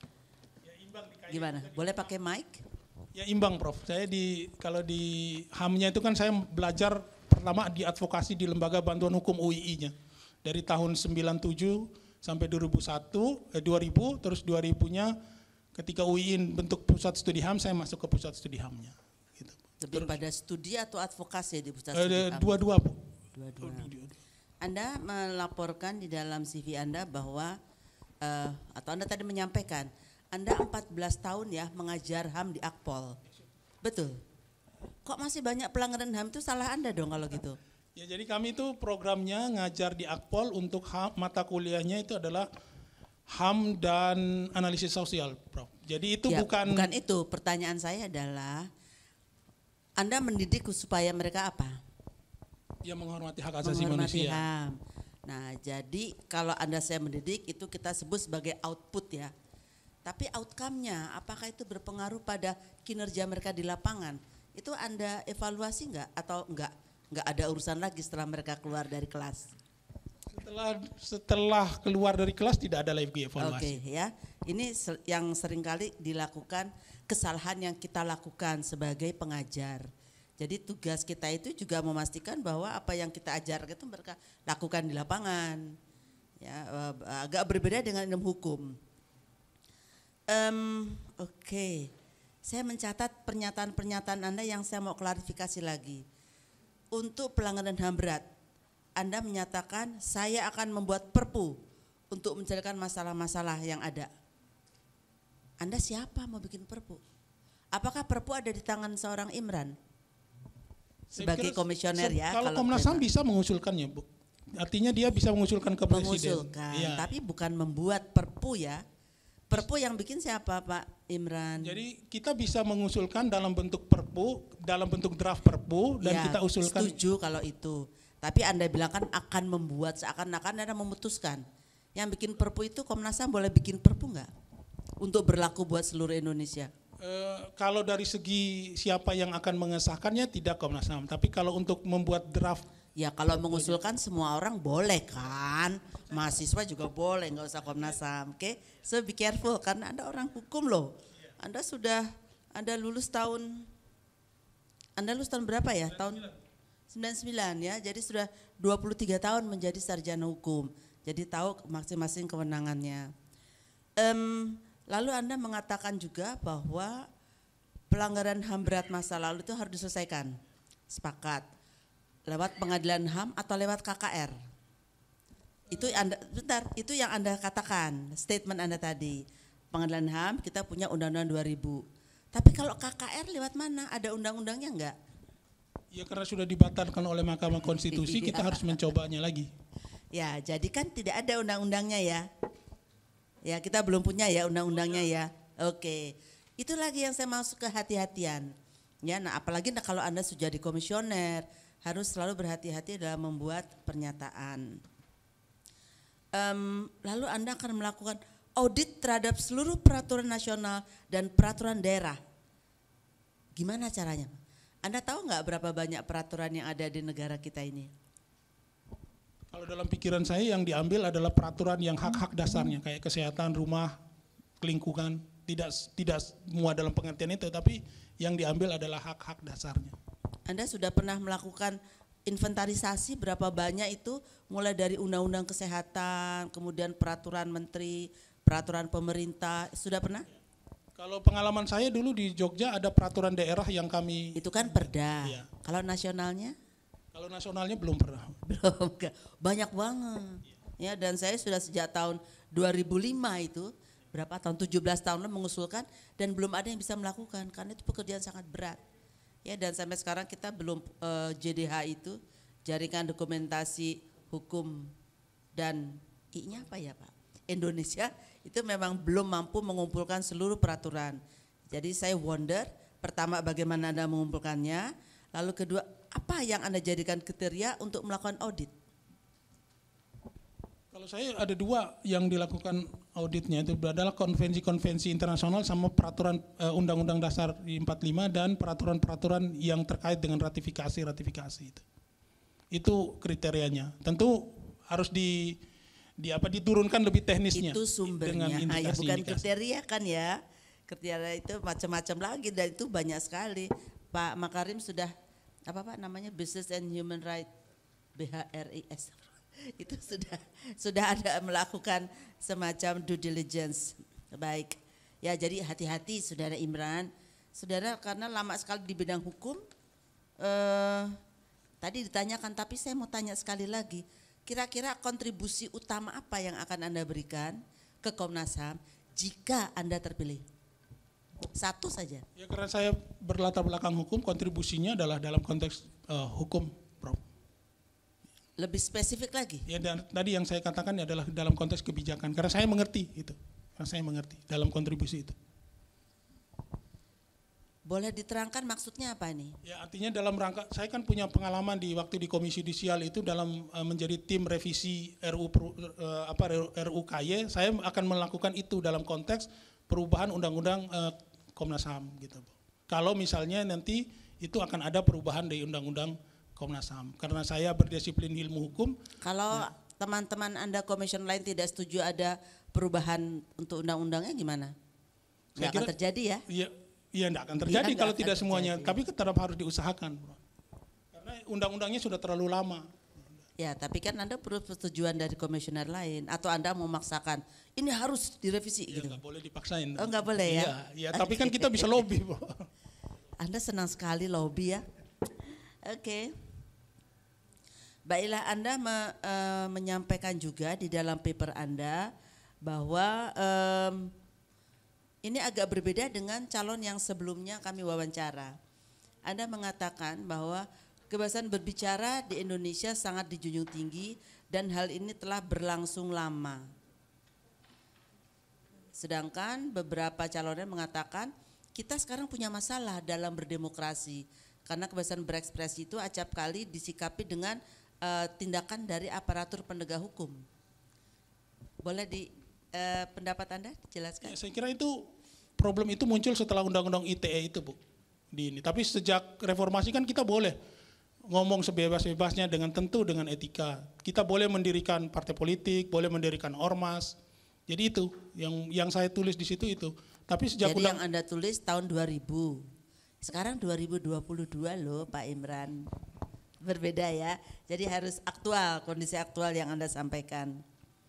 Gimana? Boleh pakai mic? Ya imbang Prof. Saya kalau di HAM-nya itu kan saya belajar pertama di advokasi di Lembaga Bantuan Hukum UII-nya. Dari tahun 97 sampai 2000, terus 2000-nya ketika UIN bentuk pusat studi HAM, saya masuk ke pusat studi HAM-nya. Gitu. Lebih pada studi atau advokasi di pusat studi HAM? Dua-dua Bu. Dua-dua. Anda melaporkan di dalam CV Anda bahwa, atau Anda tadi menyampaikan, Anda 14 tahun ya mengajar HAM di Akpol. Betul? Kok masih banyak pelanggaran HAM? Itu salah Anda dong kalau gitu. Ya, jadi kami itu programnya ngajar di Akpol untuk mata kuliahnya itu adalah HAM dan analisis sosial, Prof. Jadi itu ya, bukan itu. Pertanyaan saya adalah Anda mendidik supaya mereka apa? Ya menghormati hak asasi manusia. HAM. Nah, jadi kalau saya mendidik itu kita sebut sebagai output ya. Tapi outcome-nya apakah itu berpengaruh pada kinerja mereka di lapangan? Itu Anda evaluasi enggak atau enggak ada urusan lagi setelah mereka keluar dari kelas? Setelah keluar dari kelas tidak ada lagi evaluasi. Oke, ya. Ini yang seringkali dilakukan, kesalahan yang kita lakukan sebagai pengajar. Jadi tugas kita itu juga memastikan bahwa apa yang kita ajarkan itu mereka lakukan di lapangan. Ya, agak berbeda dengan ilmu hukum. Oke. Saya mencatat pernyataan-pernyataan Anda yang saya mau klarifikasi lagi. Untuk pelanggaran HAM berat, Anda menyatakan saya akan membuat perpu untuk menyelesaikan masalah-masalah yang ada. Anda siapa mau bikin perpu? Apakah perpu ada di tangan seorang Imran? Sebagai komisioner ya. Kalau Komnas HAM bisa mengusulkannya, Bu. Artinya dia bisa mengusulkan ke presiden. Mengusulkan, Ya. tapi bukan membuat perpu ya. Perpu yang bikin siapa Pak Imran? Jadi kita bisa mengusulkan dalam bentuk perpu, dalam bentuk draft perpu, dan Ya, kita usulkan. setuju kalau itu. Tapi Anda bilang kan akan membuat, seakan-akan Anda memutuskan. Yang bikin perpu itu Komnas HAM boleh bikin perpu enggak? Untuk berlaku buat seluruh Indonesia. Kalau dari segi siapa yang akan mengesahkannya tidak Komnas HAM, tapi kalau untuk membuat draft, Ya kalau mengusulkan semua orang boleh kan, mahasiswa juga boleh, nggak usah Komnas HAM, oke? So be careful karena Anda orang hukum loh. Anda lulus tahun berapa ya? Tahun 99 ya, jadi sudah 23 tahun menjadi sarjana hukum, jadi tahu masing-masing kewenangannya. Lalu Anda mengatakan juga bahwa pelanggaran HAM berat masa lalu itu harus diselesaikan, sepakat. Lewat pengadilan HAM atau lewat KKR. Itu itu yang Anda katakan, statement Anda tadi. Pengadilan HAM kita punya Undang-Undang 2000. Tapi kalau KKR lewat mana? Ada undang-undangnya enggak? ya karena sudah dibatalkan oleh Mahkamah Konstitusi, kita harus mencobanya lagi. Ya, jadi kan tidak ada undang-undangnya ya. Ya, kita belum punya ya undang-undangnya ya. Oke. Itu lagi yang saya masuk ke hati-hatian. Ya, nah apalagi kalau Anda sudah jadi komisioner, harus selalu berhati-hati dalam membuat pernyataan. Lalu Anda akan melakukan audit terhadap seluruh peraturan nasional dan peraturan daerah. Gimana caranya? Anda tahu nggak berapa banyak peraturan yang ada di negara kita ini? Kalau dalam pikiran saya yang diambil adalah peraturan yang hak-hak dasarnya, kayak kesehatan, rumah, lingkungan, tidak semua dalam pengertian itu, tapi yang diambil adalah hak-hak dasarnya. Anda sudah pernah melakukan inventarisasi berapa banyak itu, mulai dari undang-undang kesehatan, kemudian peraturan menteri, peraturan pemerintah, sudah pernah? Kalau pengalaman saya dulu di Jogja ada peraturan daerah yang kami, Itu kan perda. Iya. Kalau nasionalnya? kalau nasionalnya belum pernah. Belum, banyak banget. Ya, dan saya sudah sejak tahun 2005 itu, berapa tahun, 17 tahun mengusulkan dan belum ada yang bisa melakukan karena itu pekerjaan sangat berat. Ya, dan sampai sekarang kita belum JDH itu, Jaringan Dokumentasi Hukum dan I-nya apa ya Pak? Indonesia itu memang belum mampu mengumpulkan seluruh peraturan. Jadi saya wonder, pertama bagaimana Anda mengumpulkannya, lalu kedua apa yang Anda jadikan kriteria untuk melakukan audit? Kalau saya ada dua yang dilakukan auditnya, itu adalah konvensi-konvensi internasional sama peraturan Undang-Undang Dasar 45 dan peraturan-peraturan yang terkait dengan ratifikasi itu. Itu kriterianya. Tentu harus diturunkan lebih teknisnya. Itu sumbernya, ya bukan kriteria kan ya. Kriteria itu macam-macam lagi dan itu banyak sekali. Pak Makarim sudah apa Pak namanya Business and Human Right BHRIS itu sudah ada melakukan semacam due diligence. Baik. Ya jadi hati-hati Saudara Imran. Saudara karena lama sekali di bidang hukum tadi ditanyakan tapi saya mau tanya sekali lagi. Kira-kira kontribusi utama apa yang akan Anda berikan ke Komnas HAM jika Anda terpilih? Satu saja. Ya karena saya berlatar belakang hukum, kontribusinya adalah dalam konteks hukum, Prof. Lebih spesifik lagi? Ya dan tadi yang saya katakan adalah dalam konteks kebijakan, karena saya mengerti itu, dalam kontribusi itu. Boleh diterangkan maksudnya apa ini? Ya artinya dalam rangka, saya kan punya pengalaman di waktu di Komisi Yudisial itu dalam menjadi tim revisi RUU KY, saya akan melakukan itu dalam konteks perubahan undang-undang Komnas HAM gitu. Kalau misalnya nanti itu akan ada perubahan di undang-undang Komnas HAM, karena saya berdisiplin ilmu hukum. Kalau teman-teman Anda komisioner lain tidak setuju ada perubahan untuk undang-undangnya gimana? Nggak akan terjadi ya? Iya enggak akan terjadi Ya, kalau akan tidak semuanya, terjadi. tapi tetap harus diusahakan. Karena undang-undangnya sudah terlalu lama. Ya, tapi kan Anda perlu persetujuan dari komisioner lain atau Anda memaksakan ini harus direvisi Ya gitu. enggak boleh dipaksain. Oh, enggak boleh ya? Iya, tapi kan kita bisa lobby, Bro. Anda senang sekali lobby ya. Oke. Baiklah, Anda menyampaikan juga di dalam paper Anda bahwa ini agak berbeda dengan calon yang sebelumnya kami wawancara. Anda mengatakan bahwa kebebasan berbicara di Indonesia sangat dijunjung tinggi dan hal ini telah berlangsung lama. Sedangkan beberapa calonnya mengatakan kita sekarang punya masalah dalam berdemokrasi karena kebebasan berekspresi itu acap kali disikapi dengan tindakan dari aparatur penegak hukum. Boleh pendapat Anda dijelaskan? Ya, saya kira itu problem itu muncul setelah Undang-Undang ITE itu, Bu. Tapi sejak reformasi kan kita boleh ngomong sebebas-bebasnya tentu dengan etika. Kita boleh mendirikan partai politik, boleh mendirikan ormas. Jadi itu yang saya tulis di situ itu. Tapi sejak yang Anda tulis tahun 2000. Sekarang 2022 loh Pak Imran. Berbeda ya. Jadi harus aktual, kondisi aktual yang Anda sampaikan.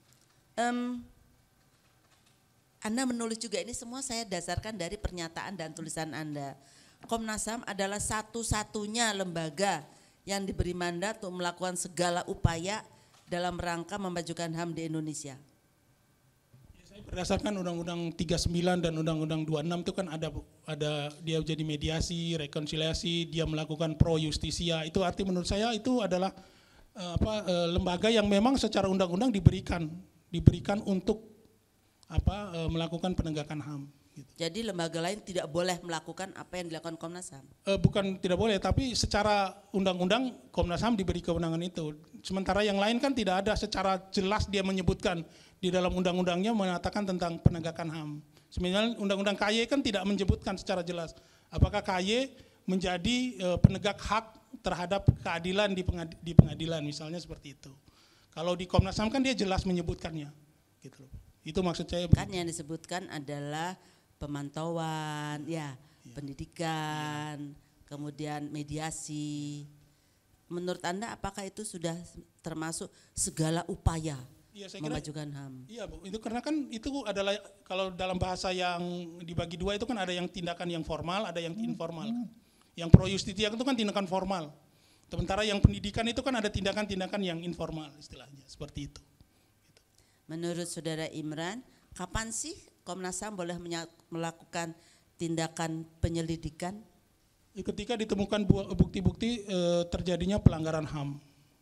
Anda menulis juga ini semua saya dasarkan dari pernyataan dan tulisan Anda. Komnas HAM adalah satu-satunya lembaga yang diberi mandat untuk melakukan segala upaya dalam rangka memajukan HAM di Indonesia. Berdasarkan Undang-Undang 39 dan Undang-Undang 26 itu kan ada dia jadi mediasi, rekonsiliasi, dia melakukan pro justisia. Itu arti menurut saya itu adalah lembaga yang memang secara undang-undang diberikan untuk melakukan penegakan HAM. Gitu. Jadi lembaga lain tidak boleh melakukan apa yang dilakukan Komnas HAM? Bukan tidak boleh, tapi secara undang-undang Komnas HAM diberi kewenangan itu. Sementara yang lain kan tidak ada secara jelas dia menyebutkan di dalam undang-undangnya mengatakan tentang penegakan HAM. Sebenarnya undang-undang KY kan tidak menyebutkan secara jelas apakah KY menjadi penegak hak terhadap keadilan di pengadilan misalnya seperti itu. Kalau di Komnas HAM kan dia jelas menyebutkannya. Gitu loh. Itu maksud saya. Kan yang disebutkan adalah pemantauan, pendidikan, kemudian mediasi. Menurut Anda apakah itu sudah termasuk segala upaya memajukan HAM? Iya Bu, itu karena kan itu adalah kalau dalam bahasa yang dibagi dua itu kan ada yang tindakan yang formal, ada yang informal. Yang pro justisia itu kan tindakan formal. Sementara yang pendidikan itu kan ada tindakan-tindakan yang informal istilahnya, seperti itu. Menurut Saudara Imran, kapan sih Komnas HAM boleh melakukan tindakan penyelidikan? Ketika ditemukan bukti-bukti terjadinya pelanggaran HAM.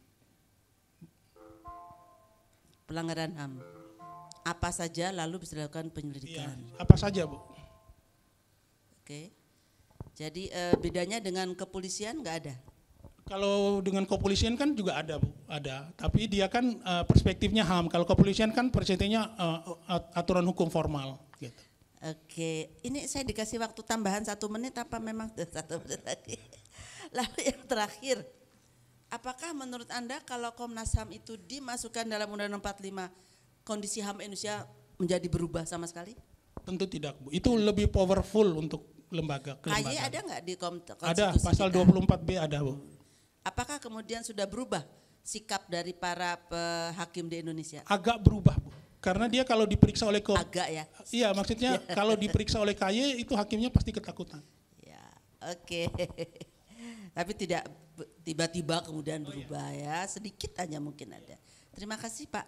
Pelanggaran HAM. Apa saja lalu bisa dilakukan penyelidikan? Iya, apa saja Bu? Oke. Jadi bedanya dengan kepolisian nggak ada? Kalau dengan kepolisian kan juga ada Bu, ada. Tapi dia kan perspektifnya HAM. Kalau kepolisian kan perspektifnya aturan hukum formal. Gitu. Oke, ini saya dikasih waktu tambahan 1 menit apa memang 1 menit lagi? Lalu yang terakhir, apakah menurut Anda kalau Komnas HAM itu dimasukkan dalam Undang-Undang 45, kondisi HAM Indonesia menjadi berubah sama sekali? Tentu tidak Bu, itu lebih powerful untuk lembaga. KY ada nggak di konstitusi? Ada, pasal 24B ada Bu. Apakah kemudian sudah berubah sikap dari para hakim di Indonesia? Agak berubah Bu, karena dia kalau diperiksa oleh agak ya? Iya maksudnya kalau diperiksa oleh KY itu hakimnya pasti ketakutan. Ya, oke. Tapi tidak tiba-tiba kemudian berubah ya, sedikit hanya mungkin ada. Terima kasih Pak.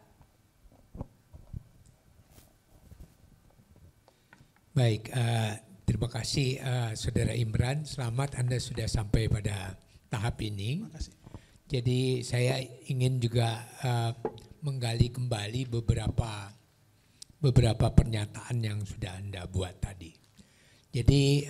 Baik, terima kasih Saudara Imran, selamat Anda sudah sampai pada tahap ini. Jadi saya ingin juga menggali kembali beberapa pernyataan yang sudah Anda buat tadi. Jadi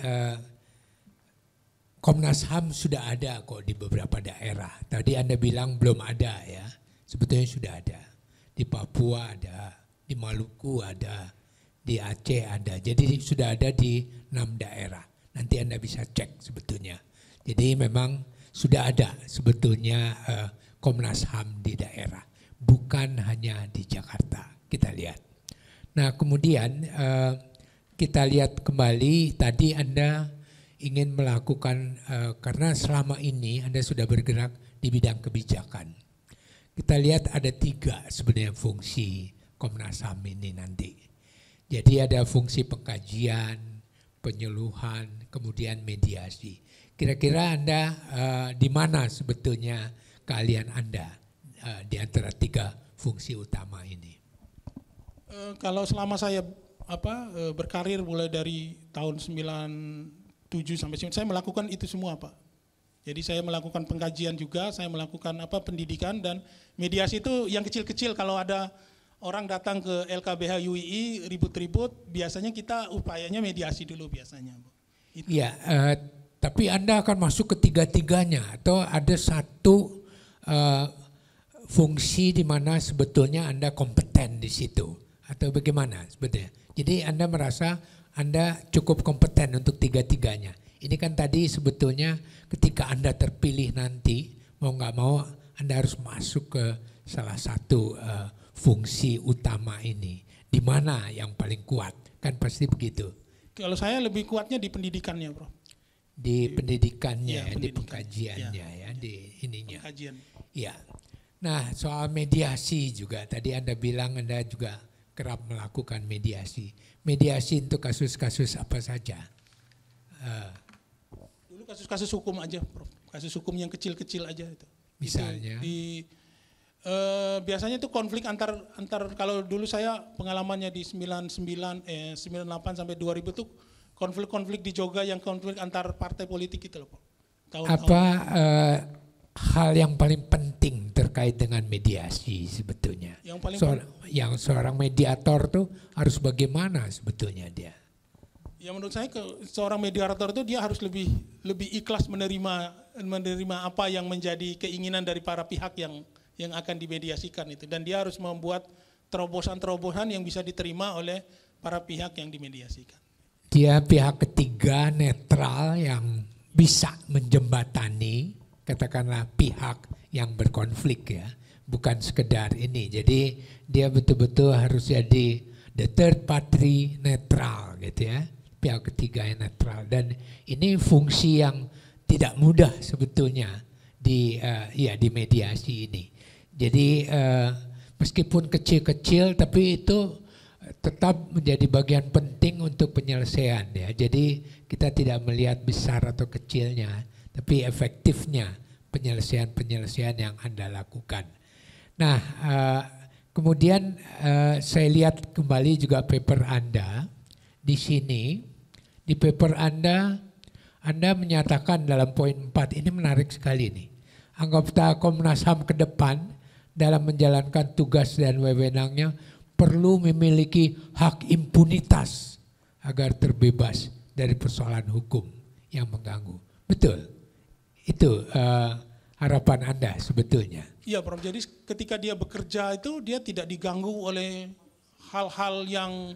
Komnas HAM sudah ada kok di beberapa daerah. Tadi Anda bilang belum ada ya, sebetulnya sudah ada. Di Papua ada, di Maluku ada, di Aceh ada. Jadi sudah ada di 6 daerah. Nanti Anda bisa cek sebetulnya. Jadi memang sudah ada sebetulnya Komnas HAM di daerah, bukan hanya di Jakarta. Kita lihat. Nah kemudian kita lihat kembali tadi Anda ingin melakukan karena selama ini Anda sudah bergerak di bidang kebijakan. Kita lihat ada 3 sebenarnya fungsi Komnas HAM ini nanti. Jadi ada fungsi pengkajian, penyuluhan, kemudian mediasi. Kira-kira Anda di mana sebetulnya keahlian Anda di antara 3 fungsi utama ini? Kalau selama saya berkarir mulai dari tahun 97 sampai 9, saya melakukan itu semua, Pak. Jadi saya melakukan pengkajian juga, saya melakukan pendidikan dan mediasi itu yang kecil-kecil. Kalau ada orang datang ke LKBH UII ribut-ribut, biasanya kita upayanya mediasi dulu biasanya. Iya, tapi Anda akan masuk ke 3-tiganya atau ada satu fungsi di mana sebetulnya Anda kompeten di situ atau bagaimana sebetulnya? Jadi Anda merasa Anda cukup kompeten untuk 3-tiganya. Ini kan tadi sebetulnya ketika Anda terpilih nanti mau nggak mau Anda harus masuk ke salah satu fungsi utama ini. Di mana yang paling kuat? Kan pasti begitu. Kalau saya lebih kuatnya di pendidikannya, Prof. Di pendidikannya, ya, di pengkajiannya ya, di ininya. Pengkajian. Ya. Nah, soal mediasi juga tadi Anda bilang Anda juga kerap melakukan mediasi. Mediasi untuk kasus-kasus apa saja? Dulu kasus-kasus hukum aja, Prof. Kasus hukum yang kecil-kecil aja itu. Misalnya? Biasanya itu konflik antar kalau dulu saya pengalamannya di 98 sampai 2000 itu konflik di Jogja yang konflik antar partai politik itu loh, Pak. Apa hal yang paling penting terkait dengan mediasi sebetulnya? Yang paling yang seorang mediator tuh harus bagaimana sebetulnya dia? Ya menurut saya seorang mediator itu dia harus lebih ikhlas menerima apa yang menjadi keinginan dari para pihak yang akan dimediasikan itu, dan dia harus membuat terobosan-terobosan yang bisa diterima oleh para pihak yang dimediasikan. Dia pihak ketiga netral yang bisa menjembatani katakanlah pihak yang berkonflik ya, bukan sekedar ini. Jadi dia betul-betul harus jadi the third party netral gitu ya, pihak ketiga yang netral, dan ini fungsi yang tidak mudah sebetulnya di mediasi ini. Jadi meskipun kecil-kecil tapi itu tetap menjadi bagian penting untuk penyelesaian ya. Jadi kita tidak melihat besar atau kecilnya, tapi efektifnya penyelesaian yang Anda lakukan. Nah, kemudian saya lihat kembali juga paper Anda di sini. Di paper Anda menyatakan dalam poin 4 ini menarik sekali nih. Anggota Komnas HAM ke depan dalam menjalankan tugas dan wewenangnya perlu memiliki hak impunitas agar terbebas dari persoalan hukum yang mengganggu. Betul? Itu harapan Anda sebetulnya? Iya, Prof. Jadi ketika dia bekerja itu dia tidak diganggu oleh hal-hal yang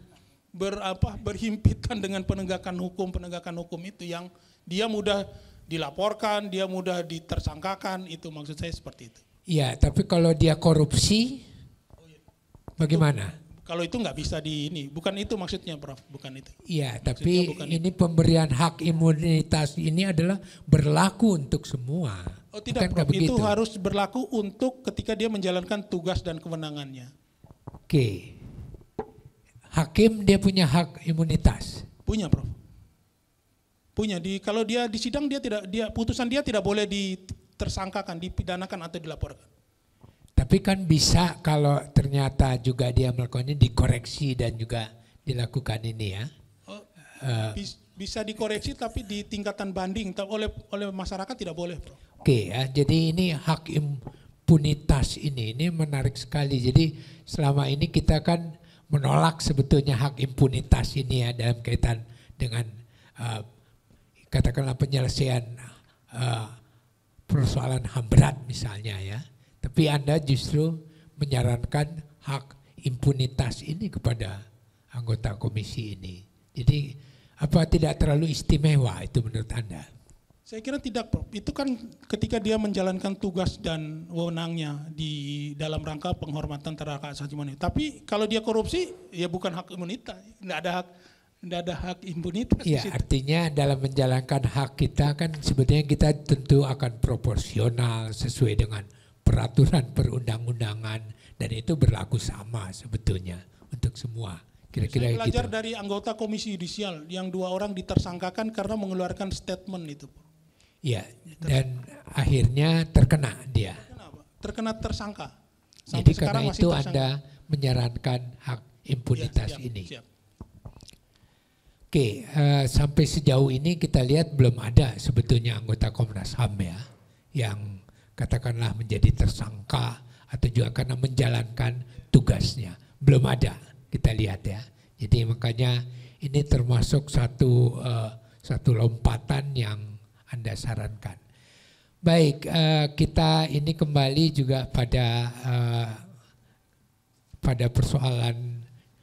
berhimpitan dengan penegakan hukum itu yang dia mudah dilaporkan, dia mudah ditersangkakan, itu maksud saya seperti itu. Iya, tapi kalau dia korupsi, bagaimana? Kalau itu nggak bisa bukan itu maksudnya, Prof, bukan itu. Iya, tapi ini pemberian hak imunitas ini adalah berlaku untuk semua. Oh tidak, Prof, itu harus berlaku untuk ketika dia menjalankan tugas dan kewenangannya. Oke. Hakim dia punya hak imunitas? Punya, Prof. Punya. Kalau dia di sidang putusan dia tidak boleh ditersangkakan, dipidanakan atau dilaporkan. Tapi kan bisa kalau ternyata juga dia melakukannya dikoreksi dan juga dilakukan ini ya. Bisa dikoreksi tapi di tingkatan banding oleh masyarakat tidak boleh, Prof. Oke ya, jadi ini hak impunitas ini menarik sekali. Jadi selama ini kita kan menolak sebetulnya hak impunitas ini ya dalam kaitan dengan katakanlah penyelesaian persoalan HAM berat misalnya ya. Tapi Anda justru menyarankan hak impunitas ini kepada anggota komisi ini. Jadi apa tidak terlalu istimewa itu menurut Anda? Saya kira tidak, Prof. Itu kan ketika dia menjalankan tugas dan wewenangnya di dalam rangka penghormatan terhadap hak asasi manusia. Tapi kalau dia korupsi, ya bukan hak imunitas, tidak ada hak impunitas. Ya, artinya dalam menjalankan hak kita kan sebetulnya kita tentu akan proporsional sesuai dengan peraturan perundang-undangan dan itu berlaku sama sebetulnya untuk semua. Kira-kira saya belajar gitu. dari anggota komisi yudisial yang 2 orang ditersangkakan karena mengeluarkan statement itu. Ya, dan akhirnya terkena dia. Kenapa? Terkena tersangka. Jadi karena sekarang masih itu tersangka. Anda menyarankan hak impunitas Siap, ini. siap. Oke, sampai sejauh ini kita lihat belum ada sebetulnya anggota Komnas HAM ya yang katakanlah menjadi tersangka atau juga karena menjalankan tugasnya. Belum ada, kita lihat ya. Jadi makanya ini termasuk satu lompatan yang Anda sarankan. Baik, kita ini kembali juga pada persoalan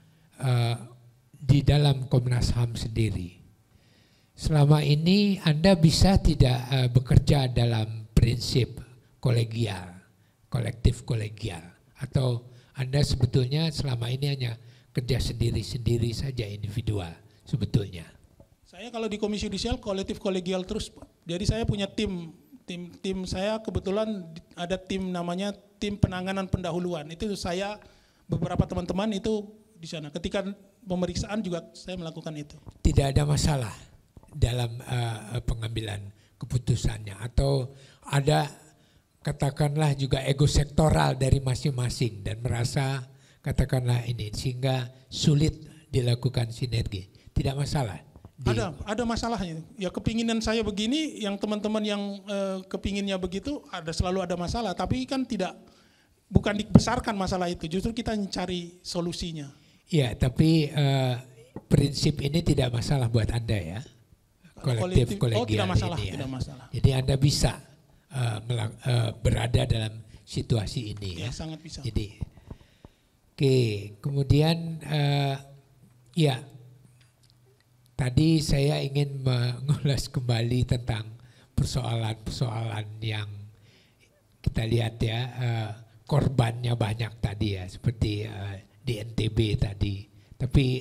di dalam Komnas HAM sendiri. Selama ini Anda bisa tidak bekerja dalam prinsip kolegial, kolektif kolegial, atau Anda sebetulnya selama ini hanya kerja sendiri-sendiri saja, individual sebetulnya. Saya kalau di Komisi Yudisial kolektif kolegial terus, Pak. Jadi saya punya tim saya kebetulan ada tim namanya tim penanganan pendahuluan. Itu saya beberapa teman-teman itu di sana. Ketika pemeriksaan juga saya melakukan itu. Tidak ada masalah dalam pengambilan keputusannya atau ada katakanlah juga ego sektoral dari masing-masing dan merasa katakanlah ini sehingga sulit dilakukan sinergi. Tidak masalah. Ada masalahnya. Ya kepinginan saya begini, yang teman-teman yang kepinginnya begitu, selalu ada masalah. Tapi kan bukan dibesarkan masalah itu, justru kita mencari solusinya. Ya, tapi prinsip ini tidak masalah buat Anda ya, kolektif kolegial tidak masalah, ini ya. tidak masalah. Jadi Anda bisa berada dalam situasi ini ya. Sangat bisa. Jadi, oke, kemudian ya. Tadi saya ingin mengulas kembali tentang persoalan-persoalan yang kita lihat ya, korbannya banyak tadi ya, seperti di NTB tadi. Tapi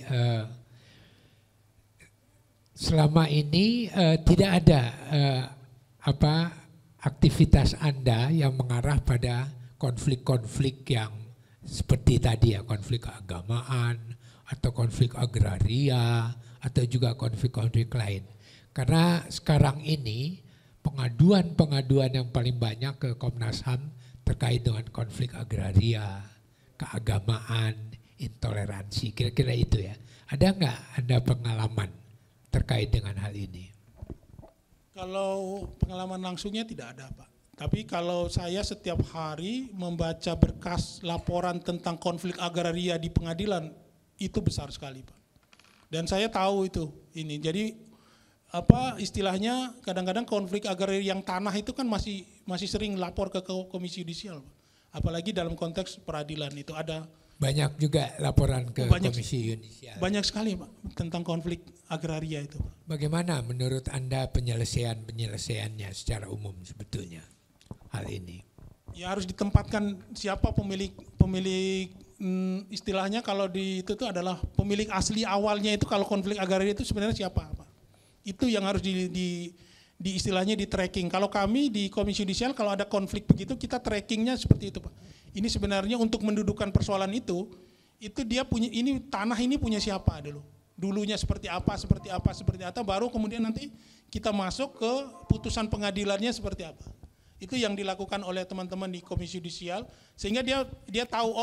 selama ini tidak ada aktivitas Anda yang mengarah pada konflik-konflik yang seperti tadi ya, konflik keagamaan atau konflik agraria atau juga konflik-konflik lain. Karena sekarang ini pengaduan-pengaduan yang paling banyak ke Komnas HAM terkait dengan konflik agraria, keagamaan, intoleransi, kira-kira itu ya. Ada nggak Anda pengalaman terkait dengan hal ini? Kalau pengalaman langsungnya tidak ada, Pak. Tapi kalau saya setiap hari membaca berkas laporan tentang konflik agraria di pengadilan, itu besar sekali, Pak. Dan saya tahu itu ini. Jadi istilahnya kadang-kadang konflik agraria yang tanah itu kan masih sering lapor ke Komisi Yudisial, Pak. Apalagi dalam konteks peradilan itu ada banyak juga laporan ke Komisi Yudisial. Banyak sekali, Pak, tentang konflik agraria itu, Pak. Bagaimana menurut Anda penyelesaiannya secara umum sebetulnya hal ini? Ya harus ditempatkan siapa pemilik istilahnya kalau di itu tuh adalah pemilik asli awalnya itu. Kalau konflik agraria itu sebenarnya siapa, Pak? Itu yang harus di istilahnya di tracking. Kalau kami di Komisi Yudisial kalau ada konflik begitu kita trackingnya seperti itu, Pak. Ini sebenarnya untuk mendudukan persoalan itu dia punya ini tanah ini punya siapa dulunya seperti apa baru kemudian nanti kita masuk ke putusan pengadilannya seperti apa. Itu yang dilakukan oleh teman-teman di Komisi Yudisial sehingga dia tahu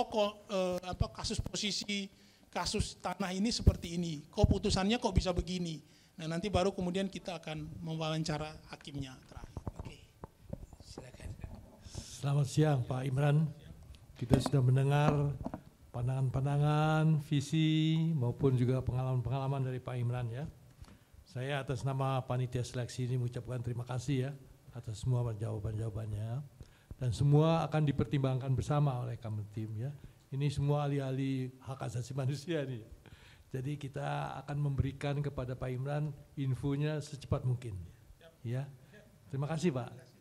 kasus tanah ini seperti ini. Kok putusannya kok bisa begini. Nah, nanti baru kemudian kita akan mewawancara hakimnya terakhir. Oke. Silakan. Selamat siang Pak Imran. Kita sudah mendengar pandangan-pandangan, visi maupun juga pengalaman-pengalaman dari Pak Imran ya. Saya atas nama panitia seleksi ini mengucapkan terima kasih ya atas semua jawaban-jawabannya, dan semua akan dipertimbangkan bersama oleh kami tim ya. Ini semua ahli-ahli hak asasi manusia nih. Jadi kita akan memberikan kepada Pak Imran infonya secepat mungkin. Ya. Terima kasih Pak.